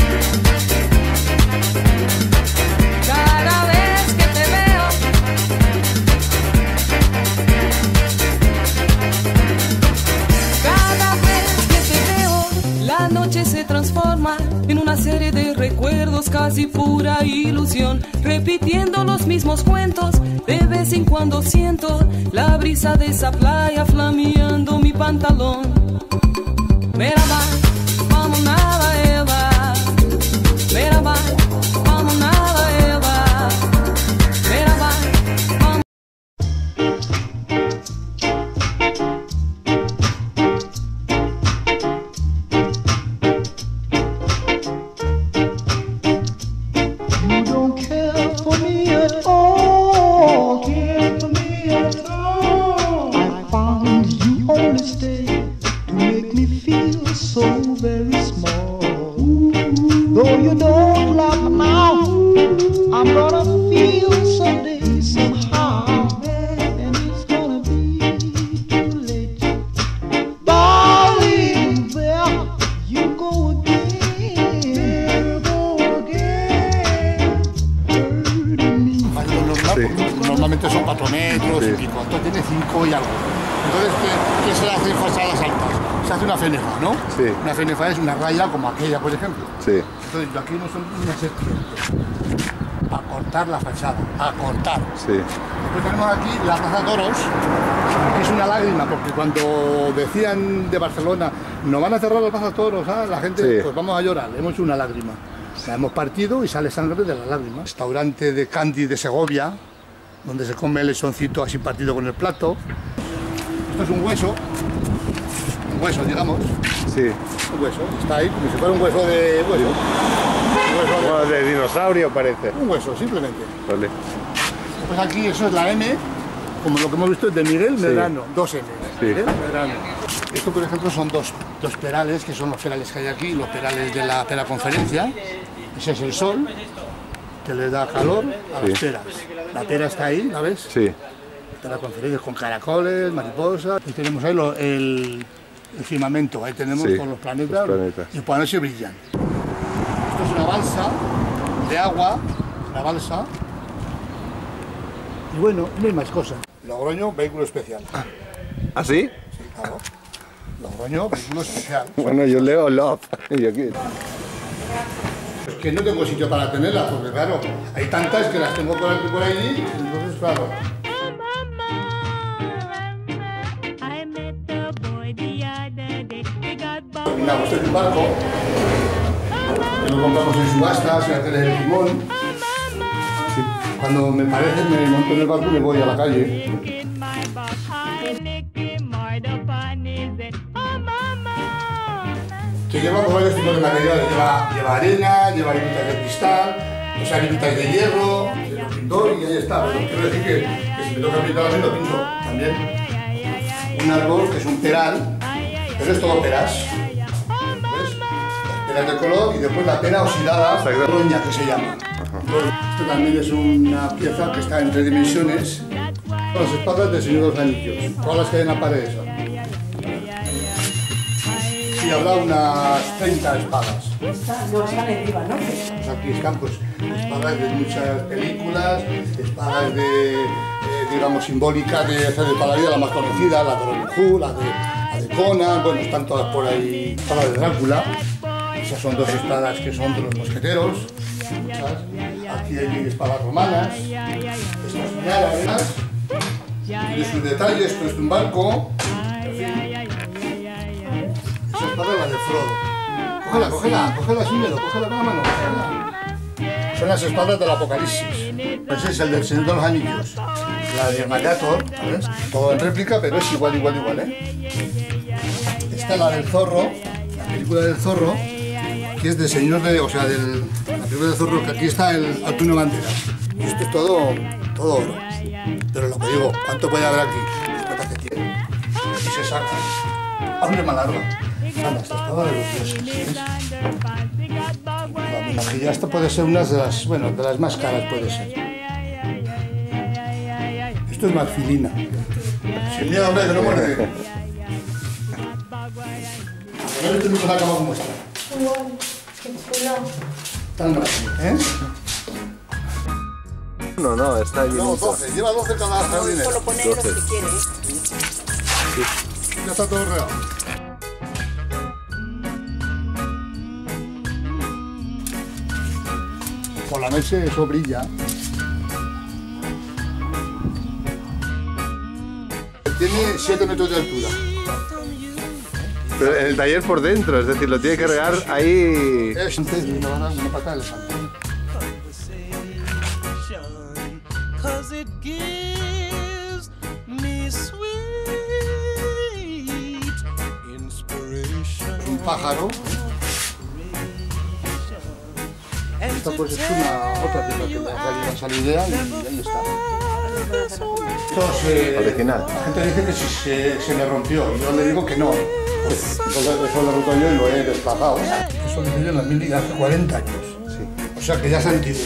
Cada vez que te veo, es casi pura ilusión, repitiendo los mismos cuentos. De vez en cuando siento la brisa de esa playa flameando mi pantalón. Merhaba, vamos nada Eva. Merhaba, vamos nada Eva. Merhaba, vamos. You don't care for me at all. Care for me at all. I found you only stay to make me feel so very small. Though you don't love me now, I'm gonna feel someday somehow, and it's gonna be too late. Darling, there you go again. There you go again. Lo normal, normalmente son cuatro metros y pico, esto tiene cinco y algo. Entonces, ¿qué, qué se le hace en fachadas altas? Se hace una fenefa, ¿no? Sí. Una fenefa es una raya como aquella, por ejemplo. Sí. Entonces, aquí no son unas serpientes. A cortar la fachada, a cortar. Sí. Después tenemos aquí la Plaza Toros, que es una lágrima, porque cuando decían de Barcelona, nos van a cerrar la Plaza Toros, ¿ah? La gente, Sí. pues vamos a llorar, hemos hecho una lágrima. La hemos partido y sale sangre de la lágrima. Restaurante de Candy de Segovia, donde se come el lechoncito así partido con el plato. Esto es un hueso, un hueso, digamos. Sí. Un hueso, está ahí como si fuera un hueso de hueso. Un hueso de... Bueno, de dinosaurio parece. Un hueso, simplemente. Vale. Pues aquí eso es la M, como lo que hemos visto es de Miguel Sí. Medrano, dos M. Sí. Miguel Medrano. Esto, por ejemplo, son dos, dos perales, que son los perales que hay aquí, los perales de la pera conferencia. Ese es el sol, que le da calor a Sí. las peras. La pera está ahí, ¿la ves? Sí. La conferencia con caracoles, mariposas. Y tenemos ahí lo- el, el firmamento, ahí tenemos Sí, con los planetas, los planetas. y por la noche brillan. Esto es una balsa de agua, una balsa. Y bueno, no hay más cosas. Logroño, vehículo especial. ¿Ah, sí? Sí, claro. Logroño, vehículo especial. Bueno, yo leo Love. Y aquí. Es que no tengo sitio para tenerlas, porque claro, hay tantas que las tengo por aquí por allí, entonces claro. Mira, este es un barco que lo compramos en subastas, en la tele del Limón. Sí. Cuando me parece, me monto en el barco y me voy a la calle. Que lleva varios tipos de materiales, lleva, lleva arena, lleva libritas de cristal, o sea, libritas de hierro, lo pinto y ahí está. Pero quiero decir que, que si me toca pintar también lo pinto también. Un árbol que es un peral, pero es todo peras. ¿Ves? Las peras de color y después la pera oxidada, roña que se llama. Esto también es una pieza que está en tres dimensiones. Las espadas del Señor de los Anillos, todas las que hay en la pared. Esa. Y habrá unas treinta espadas. No, están arriba, ¿no? Pues aquí están pues, espadas de muchas películas, espadas de, eh, digamos, simbólicas de, de toda la vida, la más conocida, la de Robin Hood, la de, la de Conan, bueno, están todas por ahí, espada de Drácula. Esas son dos espadas que son de los mosqueteros. Muchas. Aquí hay espadas romanas, estas son árabes, tiene sus detalles, pero es un barco. En fin. Esa espada es la de Frodo. Cógela, cógela, cógela sin miedo, cógela con la mano, cógela. Son las espadas del Apocalipsis. Ese es el del Señor de los Anillos. La de Gladiator, ¿sabes? Todo en réplica, pero es igual, igual, igual, ¿eh? Esta es la del Zorro, la película del Zorro, que es del Señor de... o sea, del, la película del Zorro, que aquí está el Antonio Banderas. Y esto es todo, todo oro. Pero lo que digo, ¿cuánto puede haber aquí? Las que tiene. Y se saca. Abre más larga. Anda, esta espada de los dioses, ¿ves? La minajilla, esta puede ser una de las, bueno, de las más caras puede ser. Esto es marfilina. Sin miedo, hombre, que no muerde. A ver, tenemos la cama como está. Igual, qué chulo. Tan rápido, ¿eh? No, no, está allí. No, doce, lleva doce cada jardinero. Solo pone los que quiere. Ya está todo regado. por la noche eso brilla. Tiene siete metros de altura. Pero el taller por dentro, es decir, lo tiene que regar ahí... Es una, una pata de elefante. Cause it gives me sweet inspiration. Es un pájaro. Esta pues es una otra pieza que me ha salido esa idea y ahí está. Esto se, original. La gente dice que si se, se me rompió y yo le digo que no. Pues, entonces eso lo he roto yo y lo he desplazado. Eso lo hice yo en la mil hace cuarenta años. Sí. O sea que ya es antiguo.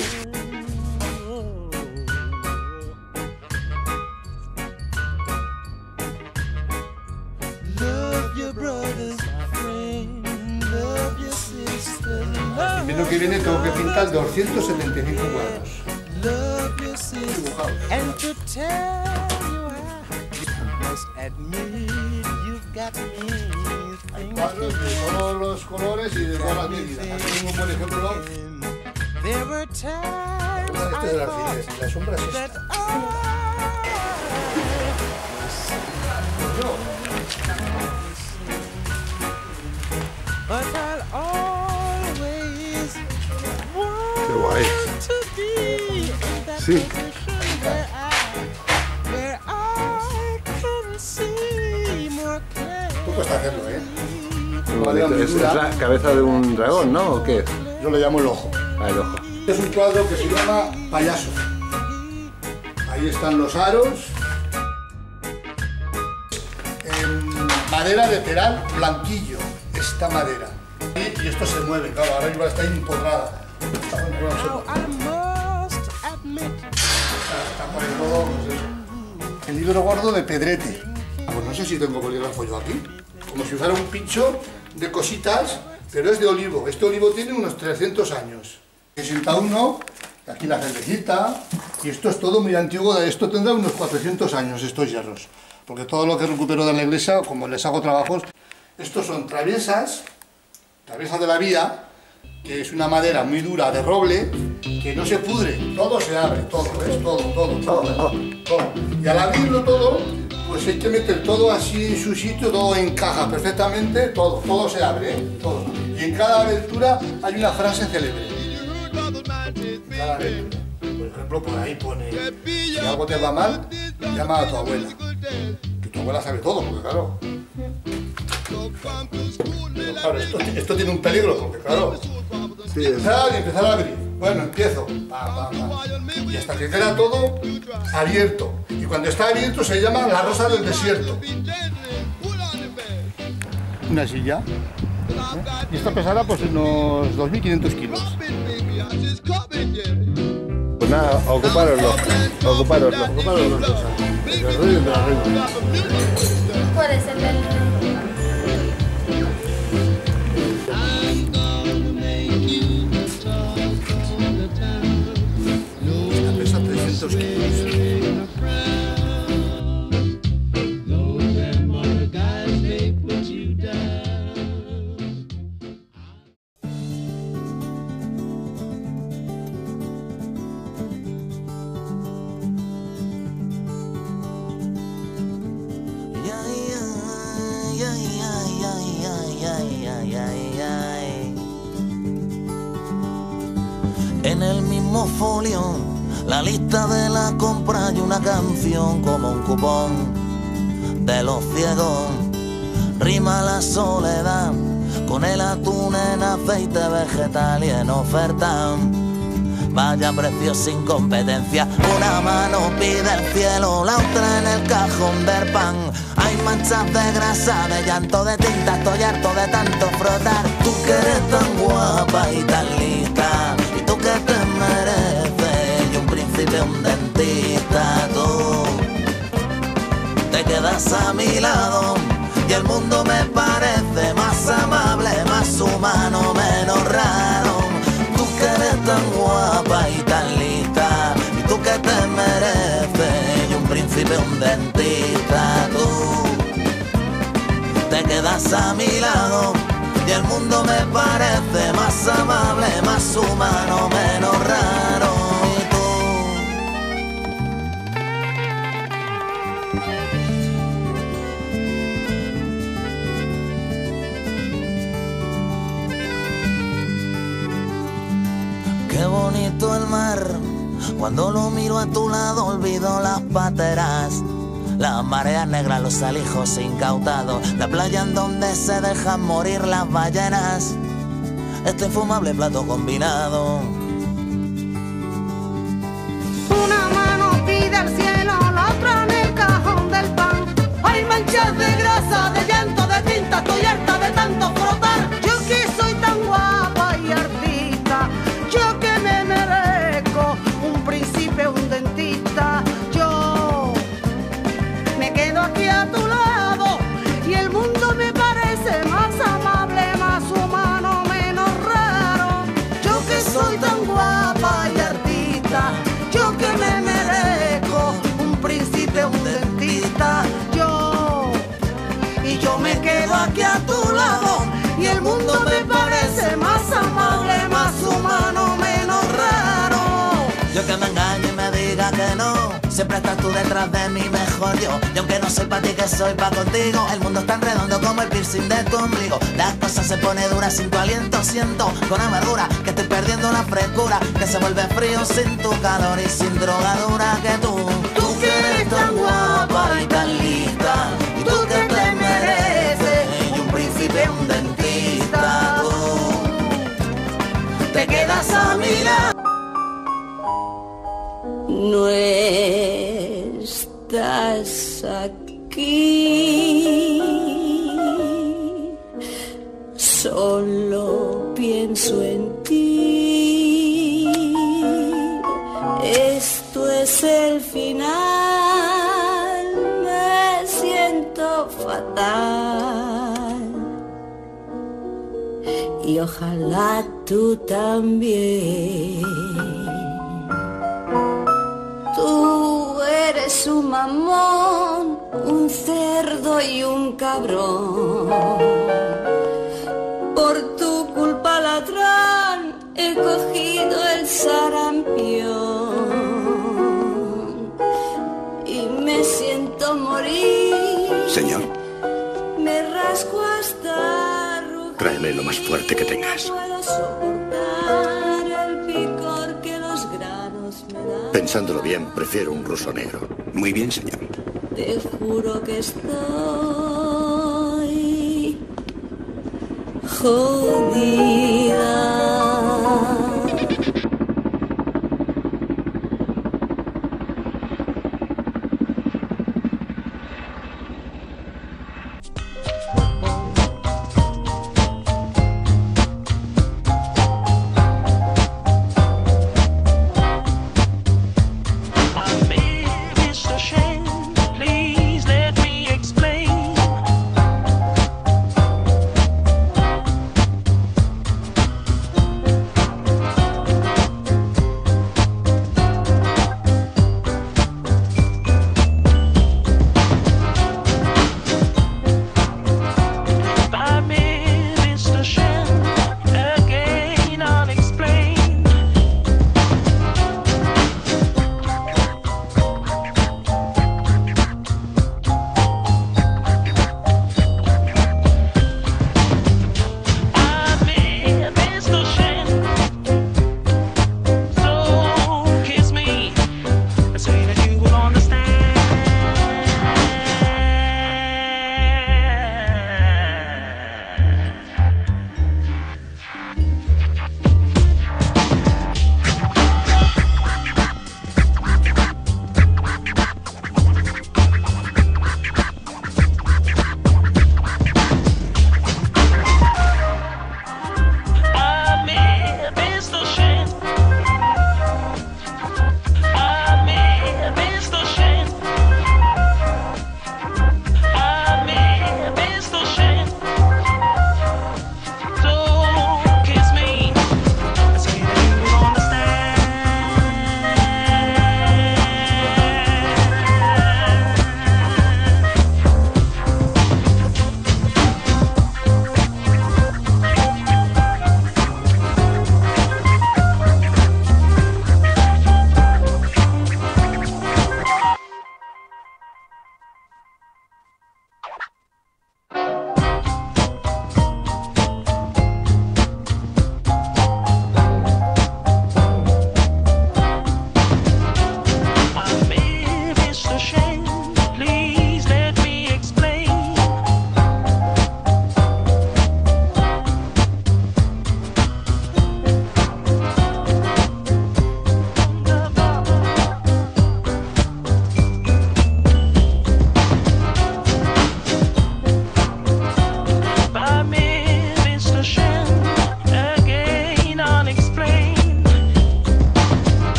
El primero que viene tengo que pintar doscientos setenta y cinco cuadros. And to tell you I must admit you've got Hay cuadros de todos los colores y de todas las medidas. Aquí tengo un buen ejemplo. Este es el alfiler y la sombra es esta. But I'll always Qué guay. want to be in that Sí. position where I, where I can see more clearly. Tú cuesta hacerlo, ¿eh? Muy bonito. Es, es la cabeza de un dragón, ¿no? ¿O qué es? Yo le llamo el ojo. Ah, el ojo. Es un cuadro que se llama Payaso. Ahí están los aros. En madera de peral blanquillo, esta madera. Y, y esto se mueve, claro, ahora arriba está empotrada. Está por el todo, pues eso. El libro gordo de Pedrete. Pues no sé si tengo bolígrafo yo aquí. Como si fuera un pincho de cositas, pero es de olivo. Este olivo tiene unos trescientos años. sesenta y uno, aquí la cervecita, y esto es todo muy antiguo, esto tendrá unos cuatrocientos años, estos hierros. Porque todo lo que recupero de la iglesia, como les hago trabajos, estos son traviesas, traviesa de la vía, que es una madera muy dura de roble, que no se pudre, todo se abre, todo, ¿ves? Todo, todo, todo, todo. Y al abrirlo todo, pues hay que meter todo así en su sitio, todo encaja perfectamente, todo, todo se abre, ¿eh? Todo. Y en cada abertura hay una frase célebre. Cada abertura. Por ejemplo, por ahí pone, si algo te va mal, llama a tu abuela. Que tu abuela sabe todo, porque claro. Pero claro, esto, esto tiene un peligro, porque claro, sí, empezar y empezar a abrir. Bueno, empiezo. Pa, pa, pa. Y hasta que queda todo abierto. Y cuando está abierto se llama la rosa del desierto. Una silla. ¿Eh? Y esta pesará pues unos dos mil quinientos kilos. Pues nada, ocupároslo. Ocupároslo. Ocupároslo las cosas. El arroyo y el arroyo. ¿Cuál es el del Esta pesa trescientos kilos. En el mismo folio, la lista de la compra y una canción como un cupón de los ciegos. Rima la soledad con el atún en aceite vegetal y en oferta. Vaya precio sin competencia, una mano pide el cielo, la otra en el cajón del pan. Hay manchas de grasa, de llanto, de tinta, estoy harto de tanto frotar. Tú que eres tan guapa y tan lista, y tú que te mereces, y un príncipe, un dentista, tú te quedas a mi lado, y el mundo me parece más amable, más humano, menos raro. Tú que eres tan guapa y tan lista, y tú que te mereces, y un príncipe, un dentista, tú te quedas a mi lado, y el mundo me parece más amable, más humano, menos raro. Qué bonito el mar, cuando lo miro a tu lado olvido las pateras, las mareas negras, los alijos incautados, la playa en donde se dejan morir las ballenas, este infumable plato combinado. Una mano pide al cielo, la otra en el cajón del pan. Hay manchas de grasa, de llanto, de tinta, estoy harta de tanto frotar. Yo que soy tan guapa y artista, yo que me merezco un príncipe, un dentista. Yo me quedo aquí a tu lado y el mundo me parece más amable, más humano, menos raro. Yo que soy tan guapa y artista, yo que me merezco un príncipe, un dentista. Yo, y yo me quedo aquí a tu lado y el mundo me parece más amable, más humano, menos raro. Yo que me engaño y me diga que no, siempre estás tú detrás de mí, mejor yo. Y aunque no soy pa' ti, que soy pa' contigo, el mundo es tan redondo como el piercing de tu ombligo. Las cosas se pone duras sin tu aliento, siento con amargura que estoy perdiendo la frescura, que se vuelve frío sin tu calor y sin drogadura. Que tú, tú que eres tan guapa y tan lista, y tú que te mereces un príncipe, un dentista. Tú te quedas a mirar. No estás aquí, solo pienso en ti. Esto es el final, me siento fatal y ojalá tú también. Tú eres un mamón, un cerdo y un cabrón. Por tu culpa, ladrón, he cogido el sarampión y me siento morir. Señor, Me rasco hasta rugir. tráeme lo más fuerte que tengas. No puedo soportar el picor que los granos me dan. Pensándolo bien, prefiero un ruso negro. Muy bien, señor. Te juro que estoy jodida.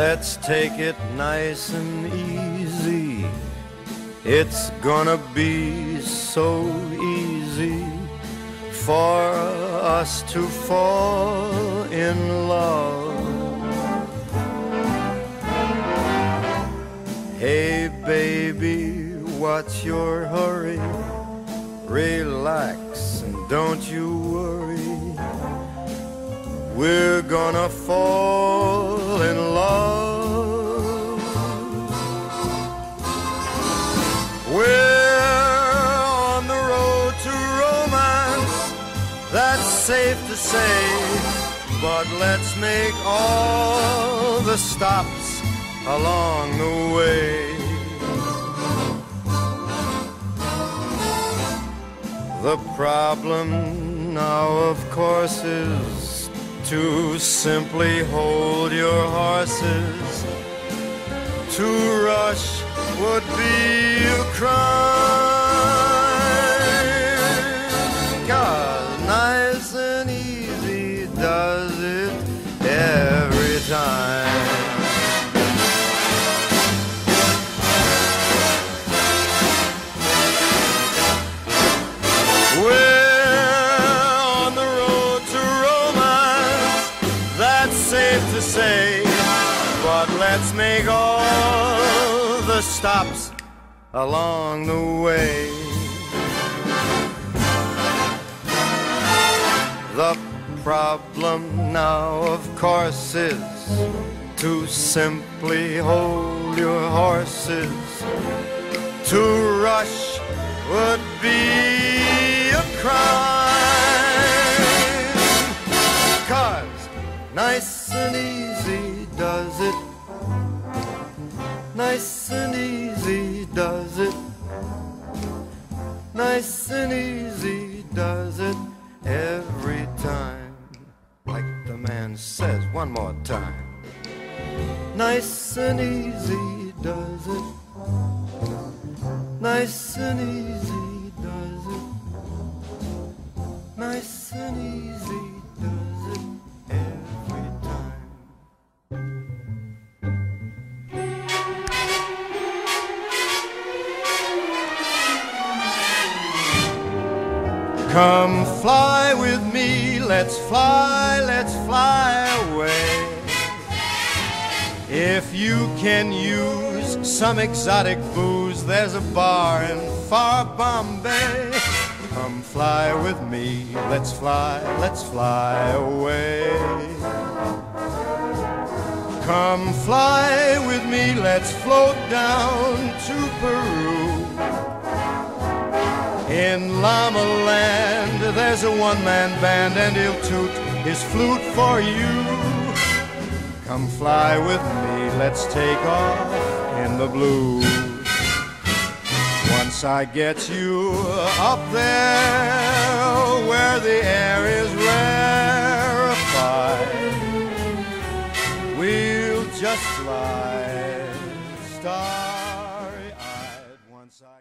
Let's take it nice and easy. It's gonna be so easy for us to fall in love. Hey baby, what's your hurry? Relax and don't you worry. We're gonna fall in love. We're on the road to romance, that's safe to say. But let's make all the stops along the way. The problem now, of course, is to simply hold your horses. To rush would be a crime. 'Cause nice and easy does it every time. To say, but let's make all the stops along the way. The problem now, of course, is to simply hold your horses. To rush would be a crime. 'Cause nice and easy does it. Nice and easy does it. Nice and easy does it every time. Like the man says one more time. Nice and easy does it. Nice and easy does it. Nice and easy does it every time. Come fly with me, let's fly, let's fly away. If you can use some exotic booze, there's a bar in far Bombay. Come fly with me, let's fly, let's fly away. Come fly with me, let's float down to Peru. In Llama Land, there's a one-man band and he'll toot his flute for you. Come fly with me, let's take off in the blue. Once I get you up there where the air is rarefied, we'll just slide starry-eyed once I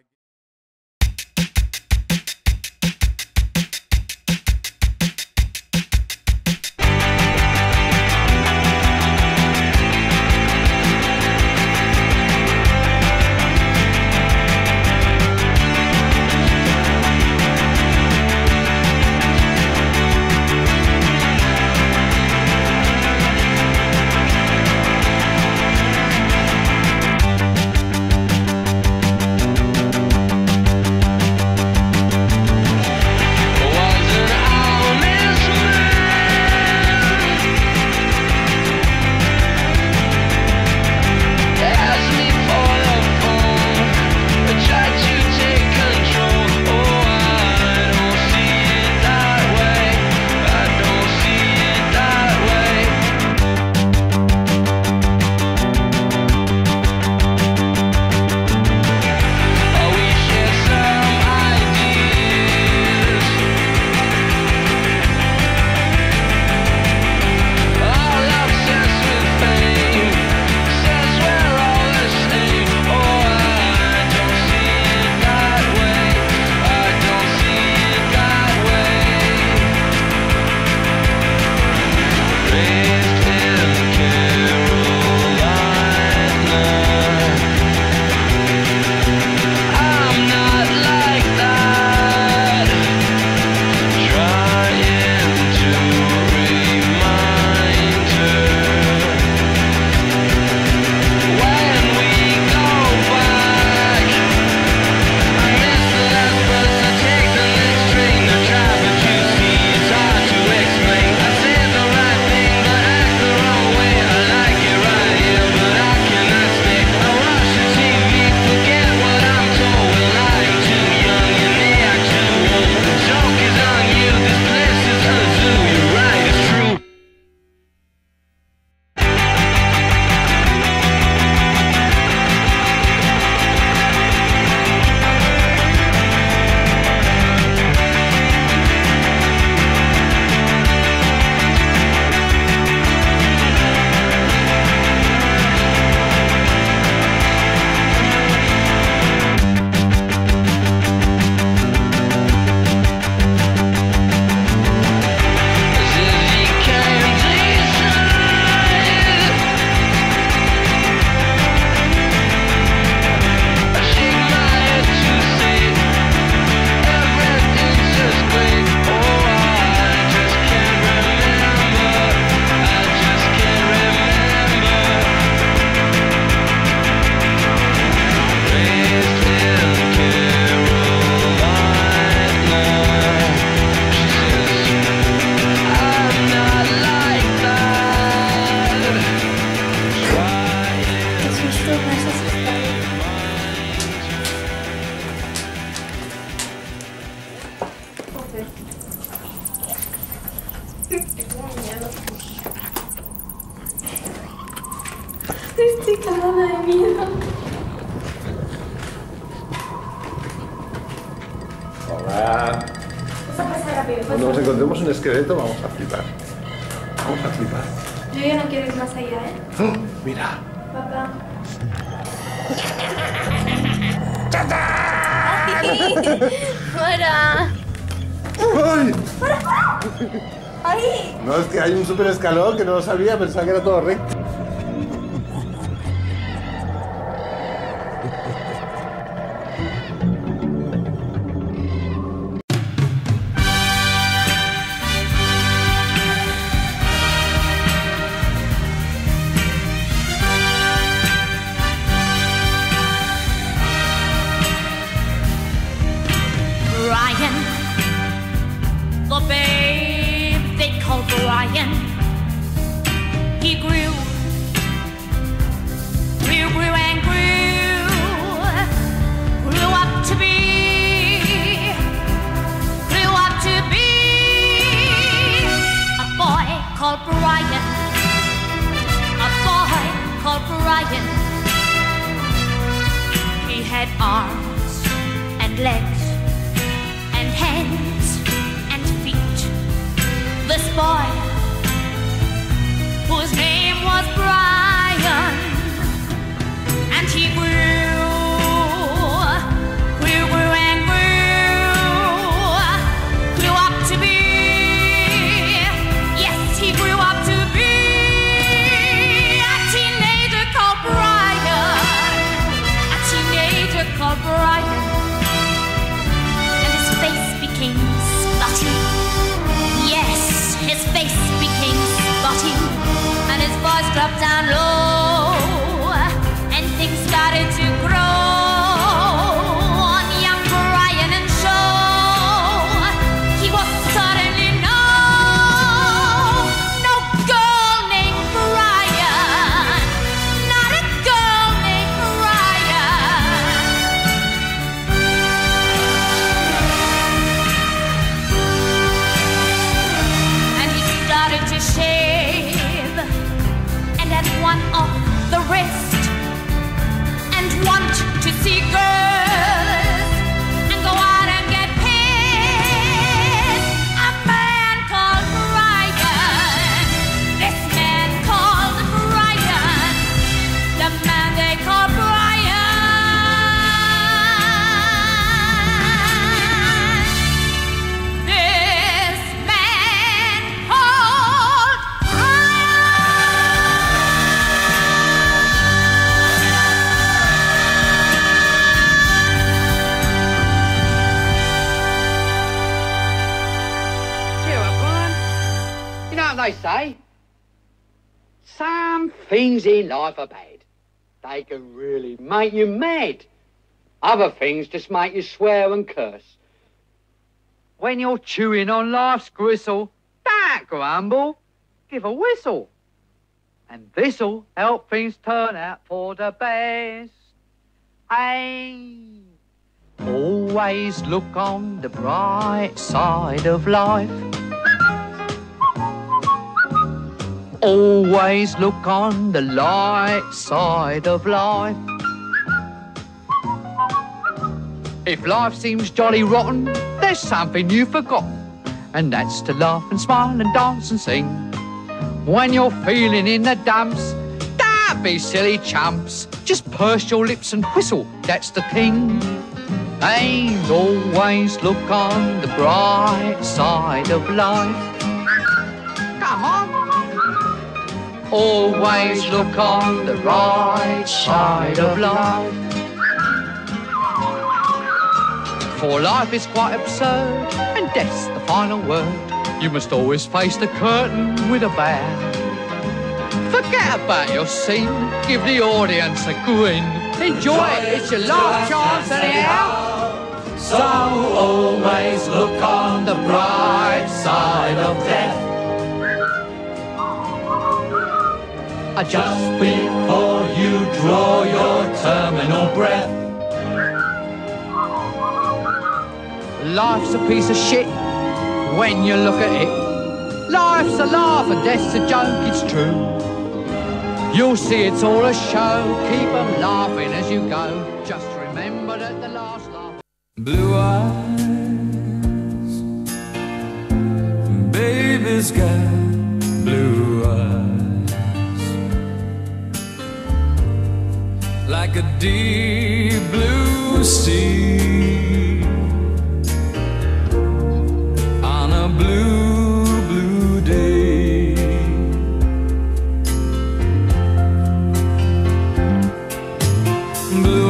sé. Estoy cagada de miedo. Hola. Cuando nos encontremos un esqueleto vamos a flipar. Vamos a flipar. Yo ya no quiero ir más allá, ¿eh? ¡Oh! Mira. Papá. ¡Fuera! ¡Ay! ¡Fuera, fuera! ¡Ahí! No, es que hay un super escalón que no lo sabía, pensaba que era todo recto. Brian, the babe they call Brian. He grew, grew, grew and grew, grew up to be, grew up to be a boy called Brian, a boy called Brian. He had arms and legs and hands and feet. This boy, whose name was Brian, and he grew, grew, grew and grew, grew up to be, yes, he grew up to be a teenager called Brian, a teenager called Brian. Became spotty. Yes, his face became spotty, and his voice dropped down low, and things started to grow on young Brian and show. He was suddenly no, no girl named Brian, not a girl named Brian. Started to shave and had one off the wrist and want to see girls and go out and get pissed. A man called Brian, this man called Brian, the man they call Brian. This man called Cheer up, Brian. You know what they say? Some things in life are bad. They can really make you mad. Other things just make you swear and curse. When you're chewing on life's gristle, don't grumble, give a whistle. And this'll help things turn out for the best. Hey, always look on the bright side of life. Always look on the light side of life. If life seems jolly rotten, there's something you've forgotten, and that's to laugh and smile and dance and sing. When you're feeling in the dumps, don't be silly chumps. Just purse your lips and whistle, that's the thing. And always look on the bright side of life. Come on. Always look on the right side of life. For life is quite absurd, and death's the final word. You must always face the curtain with a bow. Forget about your scene, give the audience a grin. Enjoy it, it's your last chance anyhow. So always look on the bright side of death. Just before you draw your terminal breath. Life's a piece of shit, when you look at it. Life's a laugh and death's a joke, it's true. You'll see it's all a show, keep 'em laughing as you go. Just remember that the last laugh. Blue eyes, baby's got blue eyes, like a deep blue sea on a blue, blue day. Blue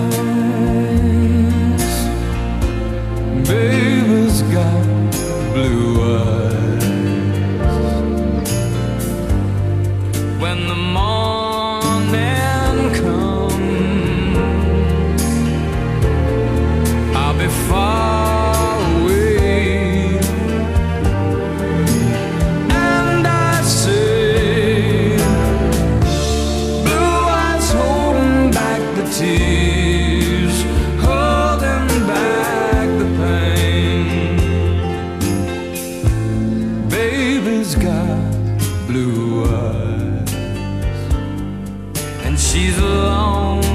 eyes, baby's got blue eyes. When the morning comes, I'll be far away, and I say, blue eyes holding back the tears, holding back the pain. Baby's got blue eyes, and she's alone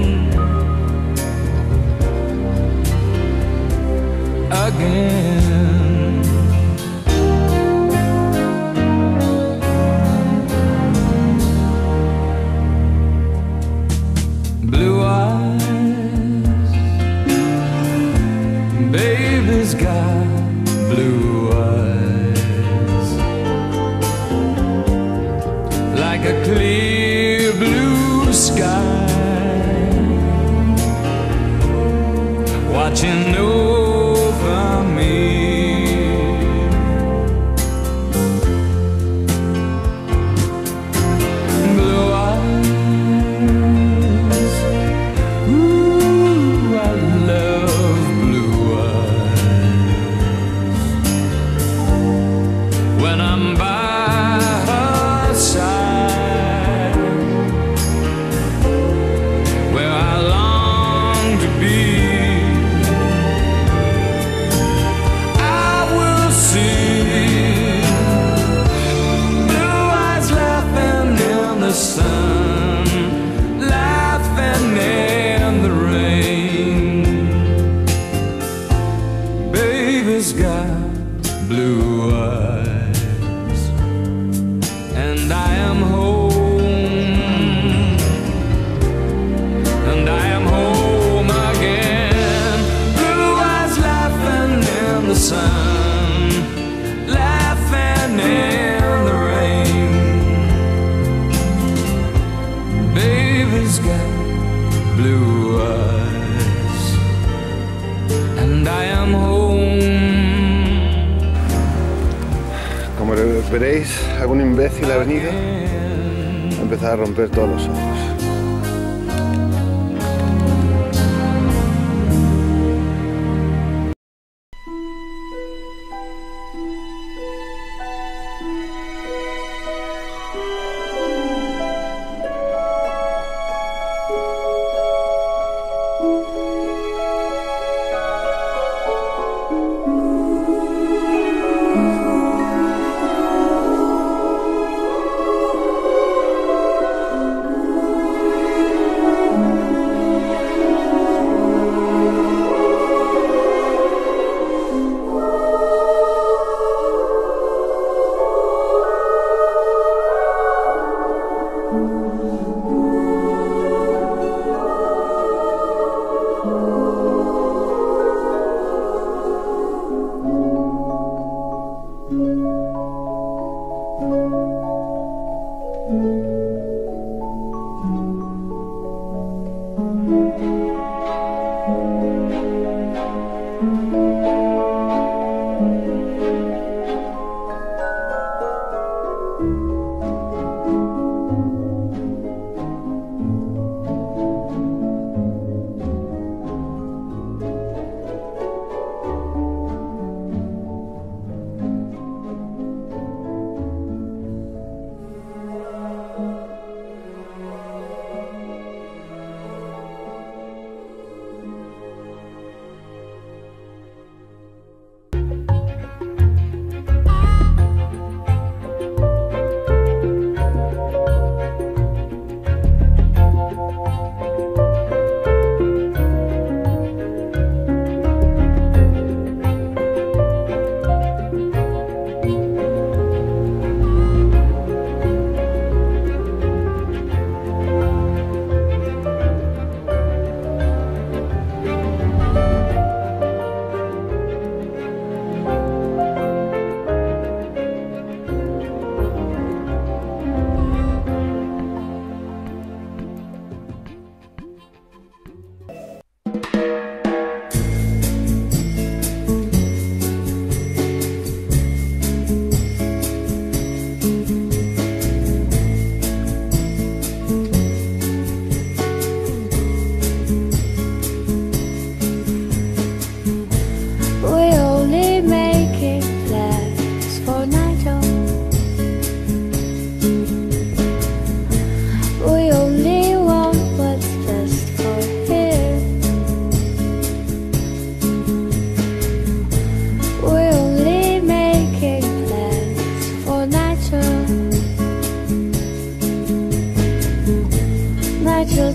again. Blue eyes, baby's got blue eyes, like a clear blue sky, watching over me. Blue eyes, ooh, I love blue eyes. When I'm by her side, where I long to be, I will see blue eyes laughing in the sun, laughing in the rain. Baby's got blue eyes, and I am home, and I am home again. Blue eyes laughing in the sun, laughing in the rain. Baby's got blue eyes, and I am home. Como veréis, algún imbécil ha venido a empezar a romper todos los ojos. Blue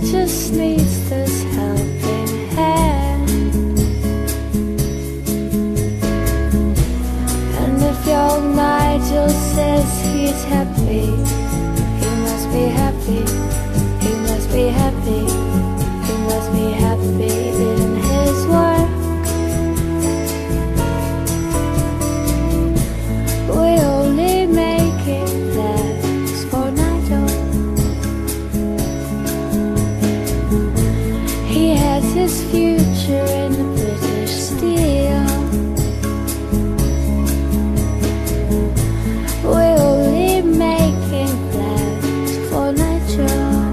just needs this helping hand. And if young Nigel says he's happy, he must be happy, he must be happy, he must be happy in his work. We only make it last for Nigel. He has his future in the British Steel. We only make it last for Nigel.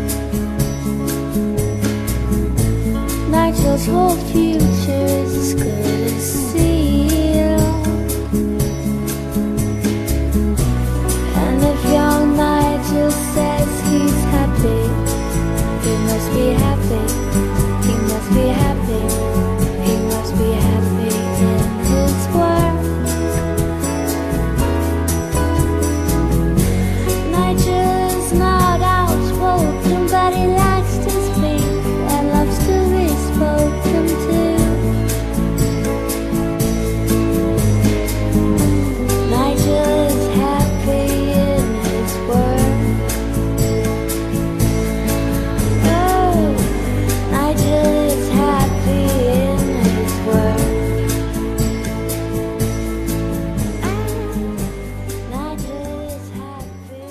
Nigel's whole future is as good as steel. And if young Nigel says he's happy, he must be happy, he must be happy, he must be happy in his work. Nigel is not outspoken, but he likes to speak and loves to be spoken to. Nigel is happy in his work. Oh, Nigel is happy in his work. Nigel is happy.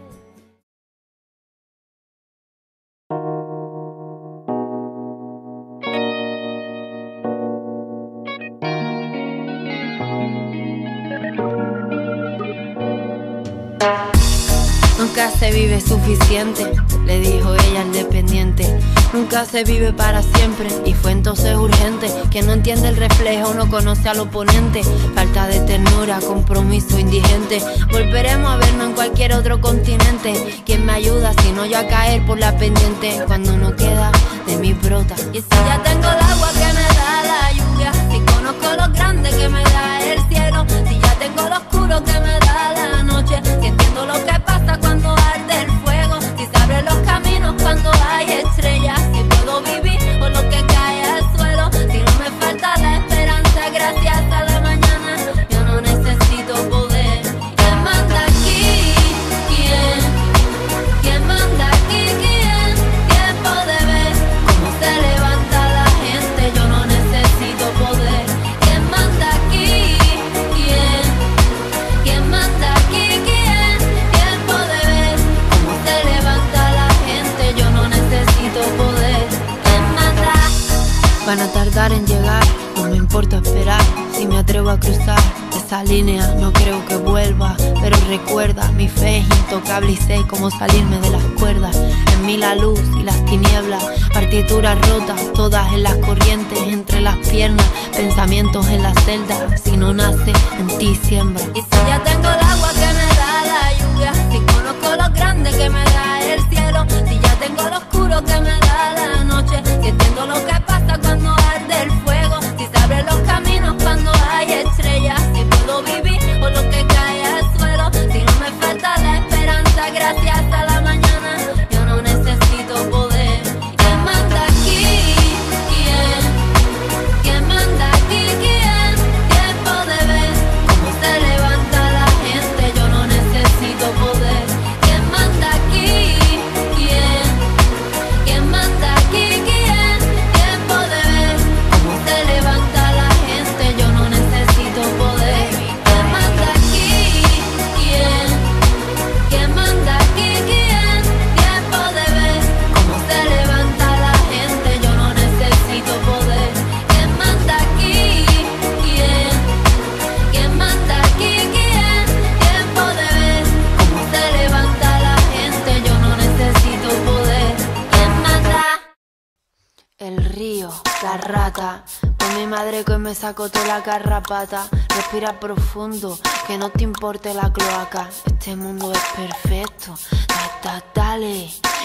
Nunca se vive suficiente, le dijo ella al dependiente. Nunca se vive para siempre, y fue entonces urgente. Quien no entiende el reflejo no conoce al oponente. Falta de ternura, compromiso indigente. Volveremos a vernos en cualquier otro continente. ¿Quién me ayuda si no yo a caer por la pendiente? Cuando no queda de mi brota. Y si ya tengo el agua que me da la lluvia, si conozco lo grande que me da el cielo, si ya tengo lo oscuro que me da la noche, si entiendo lo que pasa cuando arde el fuego, si se abren los caminos cuando hay estrellas, si puedo vivir con lo que cae al suelo, si no me falta la esperanza gracias a la mañana, yo no necesito poder. ¿Quién manda aquí? ¿Quién? ¿Quién manda aquí? ¿Quién? Tiempo de ver cómo se levanta la gente, yo no necesito poder. ¿Quién manda aquí? ¿Quién? ¿Quién manda aquí? ¿Quién? Tiempo de ver cómo se levanta la gente, yo no necesito poder. ¿Quién manda? Van a tardar en llegar, no me importa esperar. Si me atrevo a cruzar esa línea, no creo que vuelva. Pero recuerda, mi fe es intocable y sé cómo salirme de las cuerdas. En mí la luz y las tinieblas, partituras rotas, todas en las corrientes, entre las piernas, pensamientos en la celda. Si no nace, en ti siembra. Y si ya tengo el agua que me da la lluvia, si conozco lo grande que me da el cielo, si ya tengo lo oscuro que me da la noche, si entiendo lo que pasa cuando arde el fuego, si se abren los caminos cuando hay estrellas, si puedo vivir con lo que cae al suelo, si no me falta la esperanza gracias a la mañana, yo no necesito poder. ¿Quién manda aquí? ¿Quién? ¿Quién manda aquí? ¿Quién? Tiempo de ver cómo se levanta la gente, yo no necesito poder. ¿Quién manda aquí? ¿Quién? ¿Quién manda aquí? ¿Quién? Tiempo de ver cómo se levanta la gente, yo no necesito poder. ¿Quién manda aquí? ¿Quién? ¿Quién manda aquí? ¿Quién? Tiempo de ver cómo se levanta la gente, yo no necesito poder. ¿Quién manda aquí? ¿Quién? ¿Quién manda aquí? ¿Quién? Tiempo de ver cómo se levanta la gente, yo no necesito poder. ¿Quién manda? El río, la rata, por mi madre que me sacó toda la garrapata. Respira profundo, que no te importe la cloaca. Este mundo es perfecto, da, da, dale.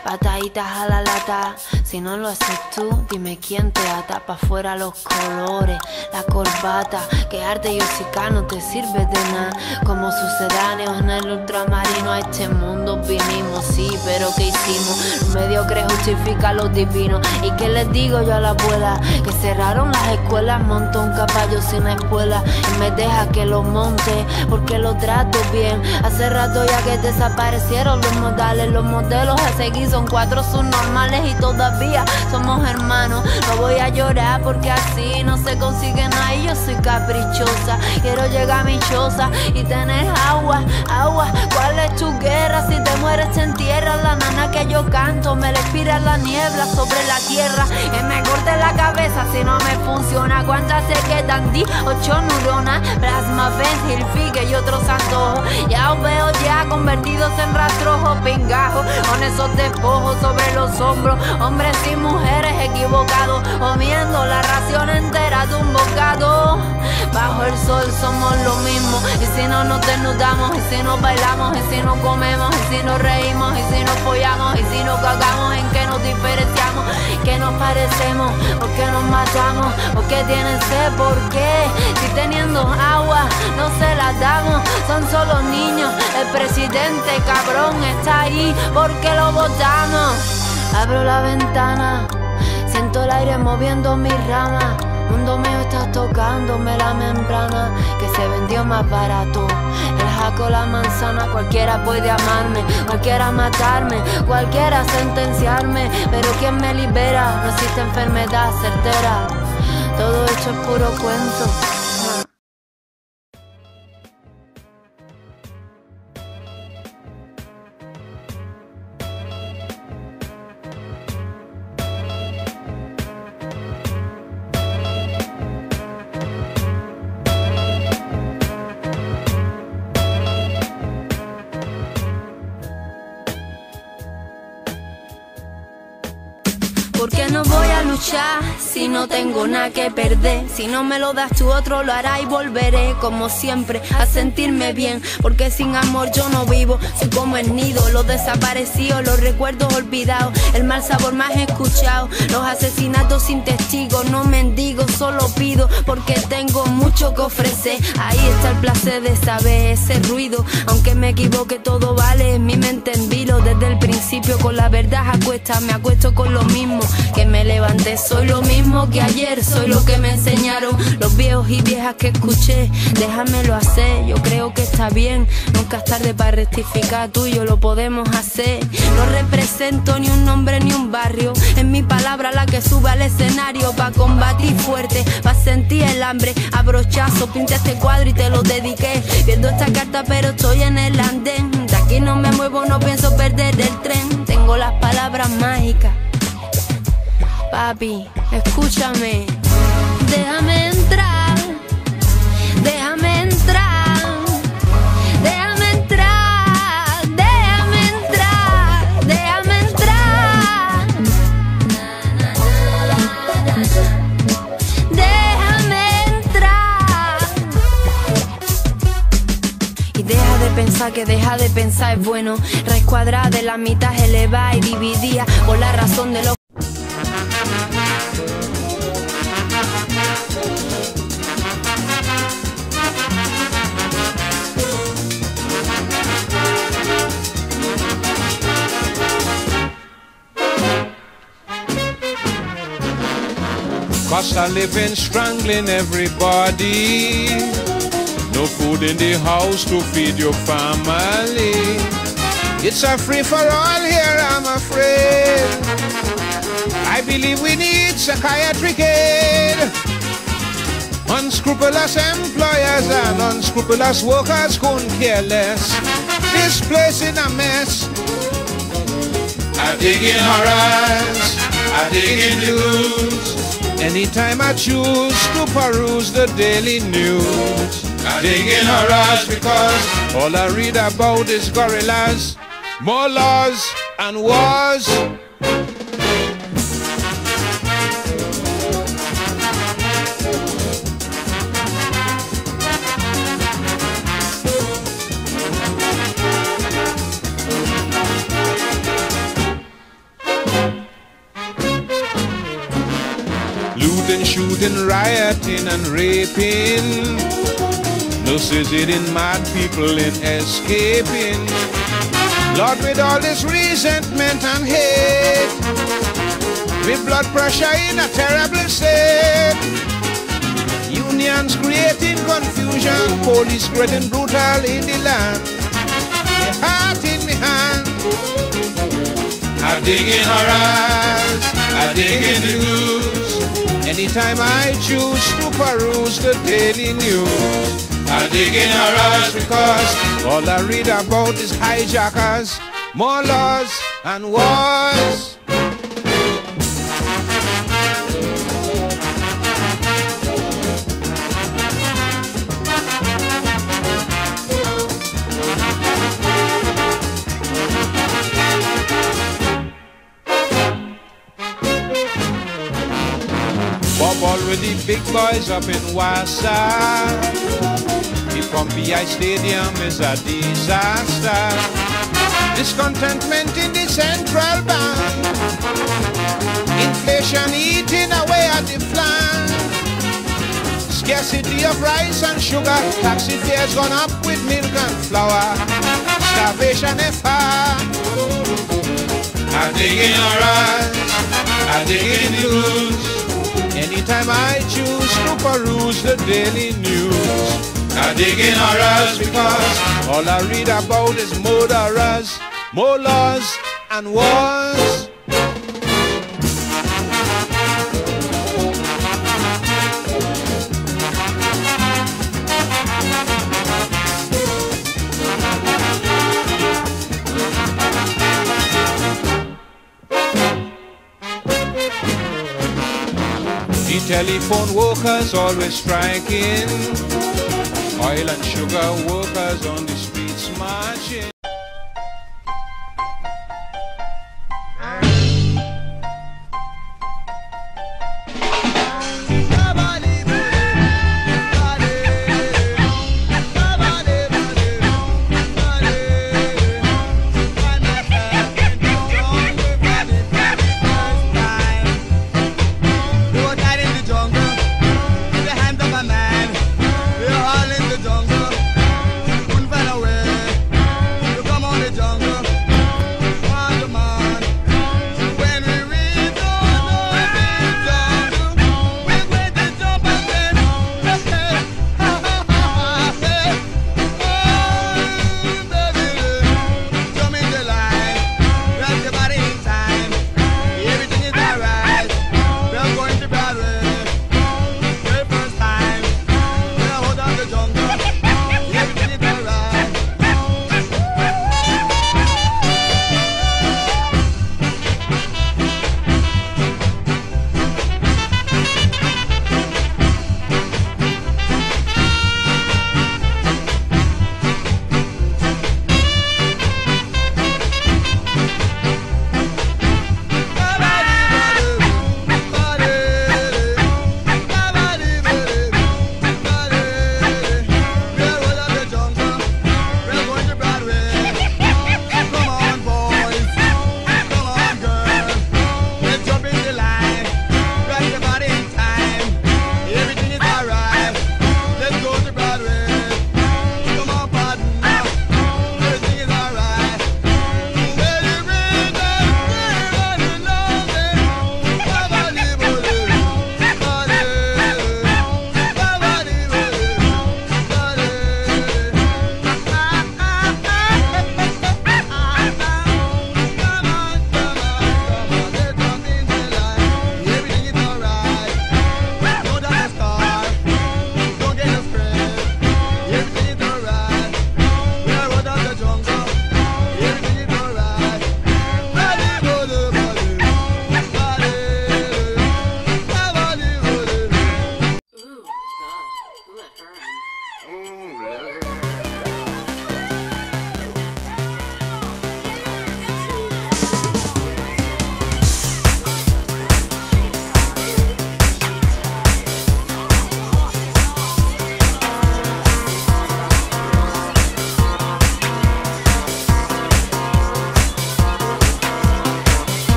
pataditas a la lata. Si no lo haces tú, dime quién te ata. Pa' fuera los colores, la corbata. Que arte y hocica no te sirve de nada. Como sucedáneos en el ultramarino. A este mundo vinimos, sí, pero ¿qué hicimos? Lo mediocre justifica lo divino. ¿Y qué les digo yo a la abuela? Que cerraron las escuelas, montó un caballo sin escuela. Y me deja que lo monte, porque lo trato bien. Hace rato ya que desaparecieron los modales. Los modelos a seguir son cuatro subnormales y todavía somos hermanos. No voy a llorar porque así no se consigue nada y yo soy caprichosa. Quiero llegar a mi choza y tener agua, agua. ¿Cuál es tu guerra? Si te mueres te entierras. La nana que yo canto me le inspira la niebla sobre la tierra. Que me corte la cabeza si no me funciona. ¿Cuántas se quedan? Di ocho neuronas. Plasma, Benz, Figue y otros antojos. Ya os veo ya convertidos en rastrojos pingajos. Con esos despojos sobre los hombros. Hombres y mujeres equivocados, comiendo la ración entera de un bocado. Bajo el sol somos lo mismo. Y si no nos desnudamos, y si nos bailamos, y si nos comemos, y si nos reímos, y si nos follamos, y si nos cagamos, en que nos diferenciamos, que nos parecemos, porque nos matamos, porque tienen sed, ¿por qué? Si teniendo agua no se las damos, son solo niños. El presidente cabrón está ahí porque lo votamos. Abro la ventana, siento el aire moviendo mis ramas. Mundo mío, estás tocándome la membrana que se vendió más barato. El jaco, la manzana, cualquiera puede amarme, cualquiera matarme, cualquiera sentenciarme. Pero ¿quién me libera? No existe enfermedad certera. Todo esto es puro cuento. ¿Por qué no voy a luchar si no tengo nada que perder? Si no me lo das tú, otro lo hará y volveré, como siempre, a sentirme bien. Porque sin amor yo no vivo, soy como el nido, los desaparecidos, los recuerdos olvidados, el mal sabor más escuchado, los asesinatos sin testigos. No mendigo, solo pido, porque tengo mucho que ofrecer. Ahí está el placer de saber ese ruido. Aunque me equivoque, todo vale, en mi mente en vilo. Desde el principio con la verdad acuesta, me acuesto con lo mismo que me levanté. Soy lo mismo que ayer, soy lo que me enseñaron los viejos y viejas que escuché. Déjamelo hacer, yo creo que está bien. Nunca es tarde para rectificar, tú y yo lo podemos hacer. No represento ni un nombre ni un barrio, es mi palabra la que sube al escenario. Pa' combatir fuerte, pa' sentir el hambre. A brochazo pinté este cuadro y te lo dediqué. Viendo esta carta pero estoy en el andén. De aquí no me muevo, no pienso perder el tren. Tengo las palabras mágicas. Papi, escúchame. Déjame entrar, déjame entrar, déjame entrar, déjame entrar, déjame entrar, déjame entrar. Y deja de pensar que deja de pensar es bueno. Raíz cuadrada de la mitad elevada y dividida por la razón de lo. Cost of living strangling everybody. No food in the house to feed your family. It's a free for all here, I'm afraid. I believe we need psychiatric aid. Unscrupulous employers and unscrupulous workers couldn't care less. This place in a mess. I dig in horrors, I dig in news. Anytime I choose to peruse the daily news, I dig in horrors because all I read about is gorillas, more laws and wars. looting, rioting and raping. No succeeding mad people in escaping. Lord, with all this resentment and hate, with blood pressure in a terrible state, unions creating confusion, police spreading brutal in the land. My heart in my hand, I dig in her eyes, I dig in the news. Anytime I choose to peruse the daily news, I dig in her eyes because all I read about is hijackers, more laws and wars. Ball with the big boys up in Wassa. The Pompeii Stadium is a disaster. Discontentment in the central bank. Inflation eating away at the flank. Scarcity of rice and sugar. Taxi fares gone up with milk and flour. Starvation is far. I dig in our eyes, I dig in the news. Anytime I choose to peruse the daily news, I dig in horrors because all I read about is murderers, more laws and wars. The telephone workers always striking, oil and sugar workers on the streets marching.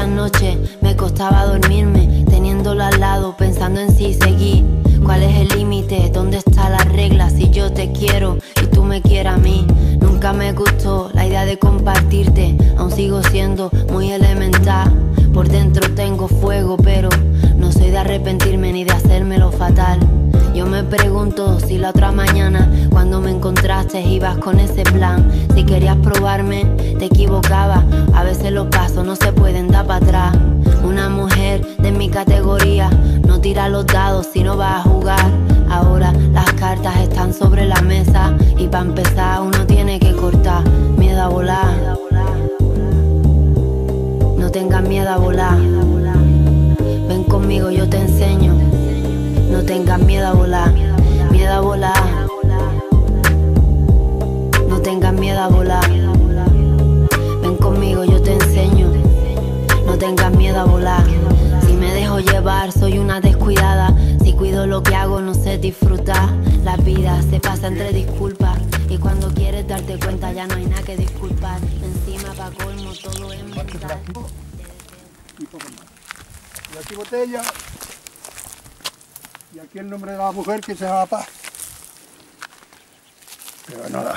las noches me costaba dormirme, teniéndolo al lado, pensando en si seguir. ¿Cuál es el límite? ¿Dónde está la regla? Si yo te quiero y tú me quieres a mí. Nunca me gustó la idea de compartirte, aún sigo siendo muy elemental. Por dentro tengo fuego, pero no soy de arrepentirme ni de hacérmelo fatal. Yo me pregunto si la otra mañana, cuando me encontraste, ibas con ese plan. Si querías probarme, te equivocabas. A veces los pasos no se pueden dar para atrás. Una mujer de mi categoría no tira los dados si no va a jugar. Ahora las cartas están sobre la mesa y para empezar uno tiene que cortar. Miedo a volar. No tengas miedo a volar. Ven conmigo, yo te enseño. No tengas miedo a volar. Miedo a volar. No tengas miedo a volar. Ven conmigo, yo te enseño. No tengas miedo a volar. Si me dejo llevar, soy una descuidada. Si cuido lo que hago, no sé disfrutar. La vida se pasa entre disculpas. Y cuando quieres darte cuenta, ya no hay nada que disculpar. Encima, pa' colmo, todo es mental. Y poco más. Y aquí botella. Y aquí el nombre de la mujer que se llama Paz. Pero nada.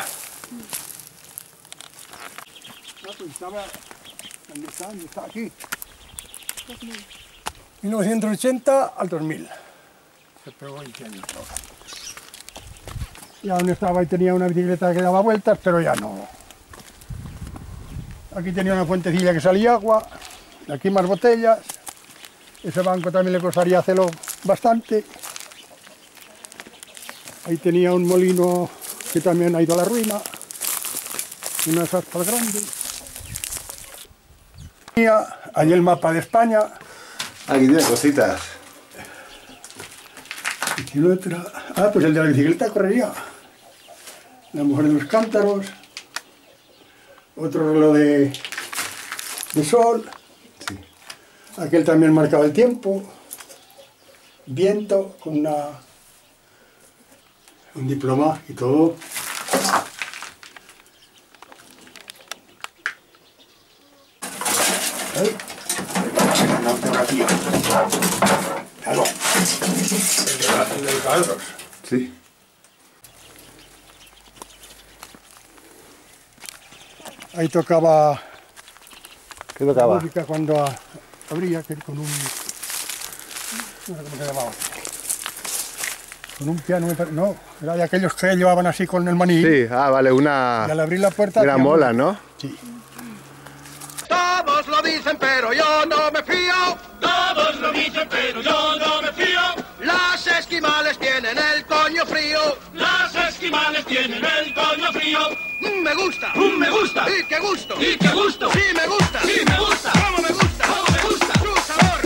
No, pues estaba... ¿Dónde está? ¿Dónde está? Aquí. mil novecientos ochenta al dos mil. Se pegó veinte años trabajando. Ya donde estaba y tenía una bicicleta que daba vueltas, pero ya no. Aquí tenía una fuentecilla que salía agua. Aquí más botellas. Ese banco también le costaría hacerlo bastante. Ahí tenía un molino que también ha ido a la ruina. Unas aspas grandes. Allí el mapa de España. Aquí tiene cositas. Y tiene otra. Ah, pues el de la bicicleta correría. La mujer de los cántaros. Otro reloj de, de sol. Sí. Aquel también marcaba el tiempo. Viento con una, un diploma y todo. ¿Eh? Una fotografía. Claro. El de los cuadros. Sí. Ahí tocaba. ¿Qué tocaba? La música cuando abría, que con un. No sé cómo se llamaba. Con un piano, no, era de aquellos que llevaban así con el maní. Sí, ah, vale, una. Y al abrir la puerta. Una mola, ¿no? Sí. Todos lo dicen, pero yo no me fío. Todos lo dicen, pero yo no me fío. Las esquimales tienen el coño frío. Las esquimales tienen el coño frío. Mm, me gusta. Mm, me gusta. Y qué gusto. Y qué gusto. Sí, me gusta. Sí, me gusta. ¿Cómo me gusta? ¿Cómo me gusta? Su sabor.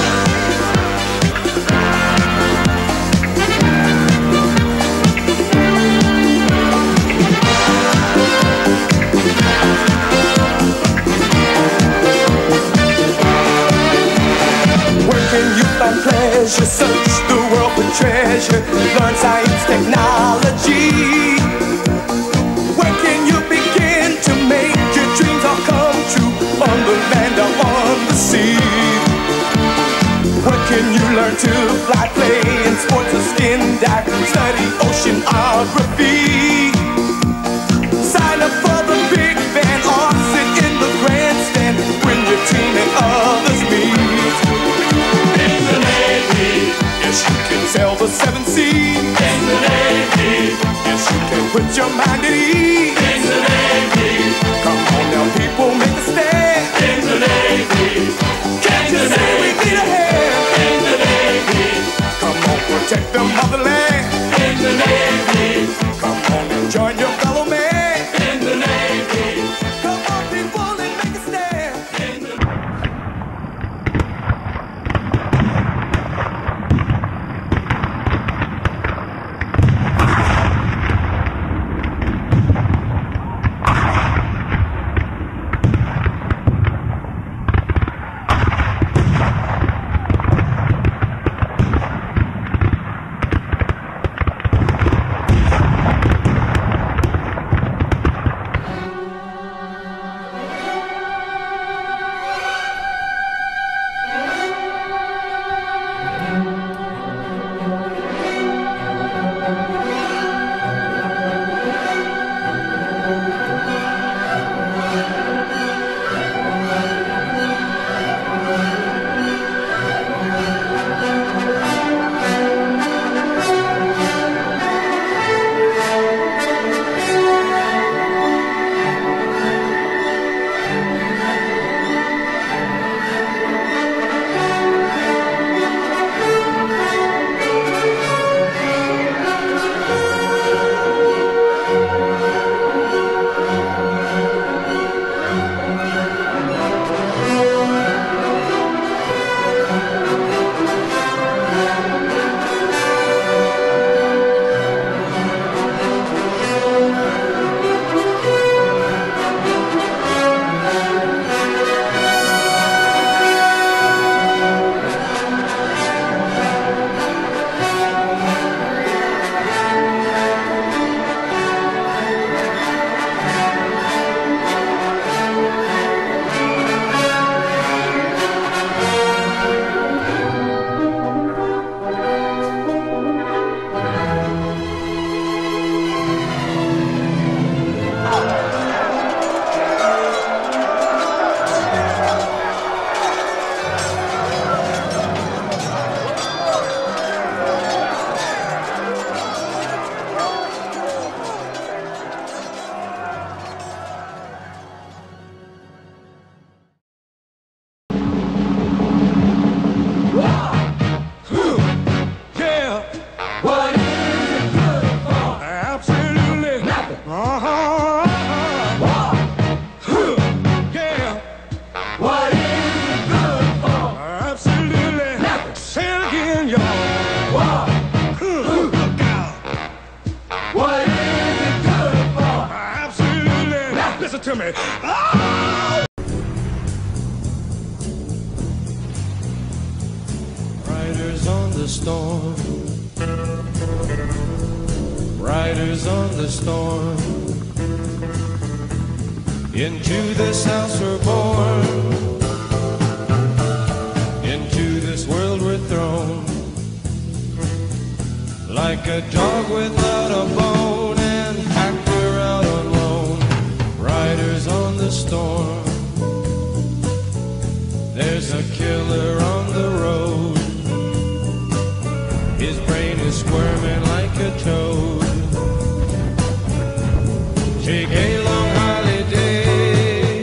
Working youth on pleasure, search the world for treasure, learn science, technology. Where can you begin to make your dreams all come true, on the land or on the sea? Where can you learn to fly, play in sports or skin dive, study oceanography? Sign up for the big band or sit in the grandstand when your team and others meet. In the Navy, yes you can sail the seven seas. In the Navy, yes you can put your mind at ease. In the Navy, come on now people, make a stand. In the Navy, can't you say we need a hand? In the Navy, come on protect the motherland. In the Navy, come on and join your fellow man. In the Navy, come on people and make a stand. In the me. Ah! Riders on the storm, riders on the storm. Into this house we're born, into this world we're thrown, like a dog without a bone and packed her out alone. Riders on the storm, there's a killer on the road. His brain is squirming like a toad. Take a long holiday,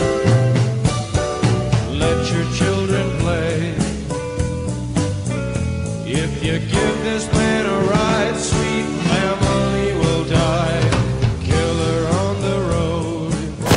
let your children play. If you give this man a ride, sweet family will die. Killer on the road.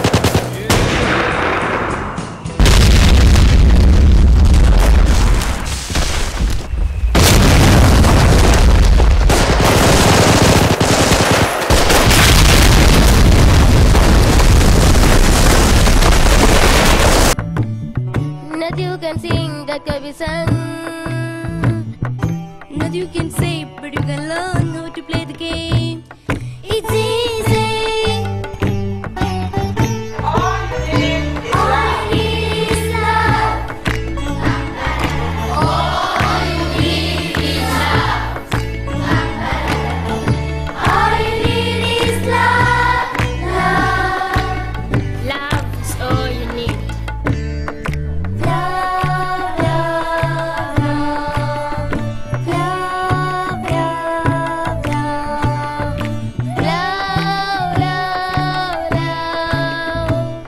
Not you can sing, that can be sung. Not you can say, but you can learn how to play the game. It's easy. All you need is love. All you need is love. All you need is love. Love. Love is all you need. Love, love, love. Love, love, love. Love, love, love.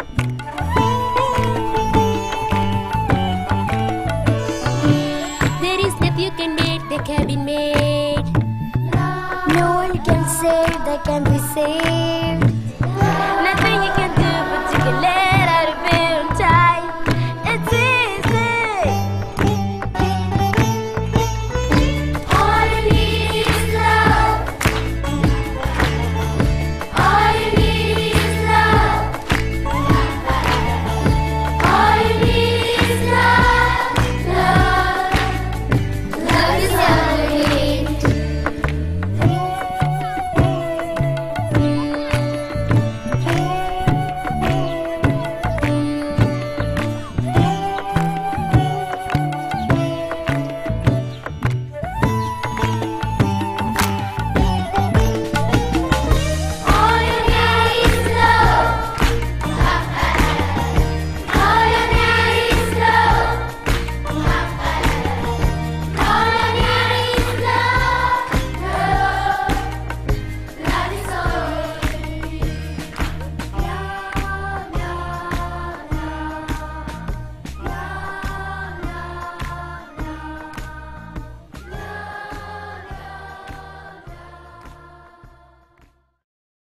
There is stuff you can make that can be made. No one can say that can be saved.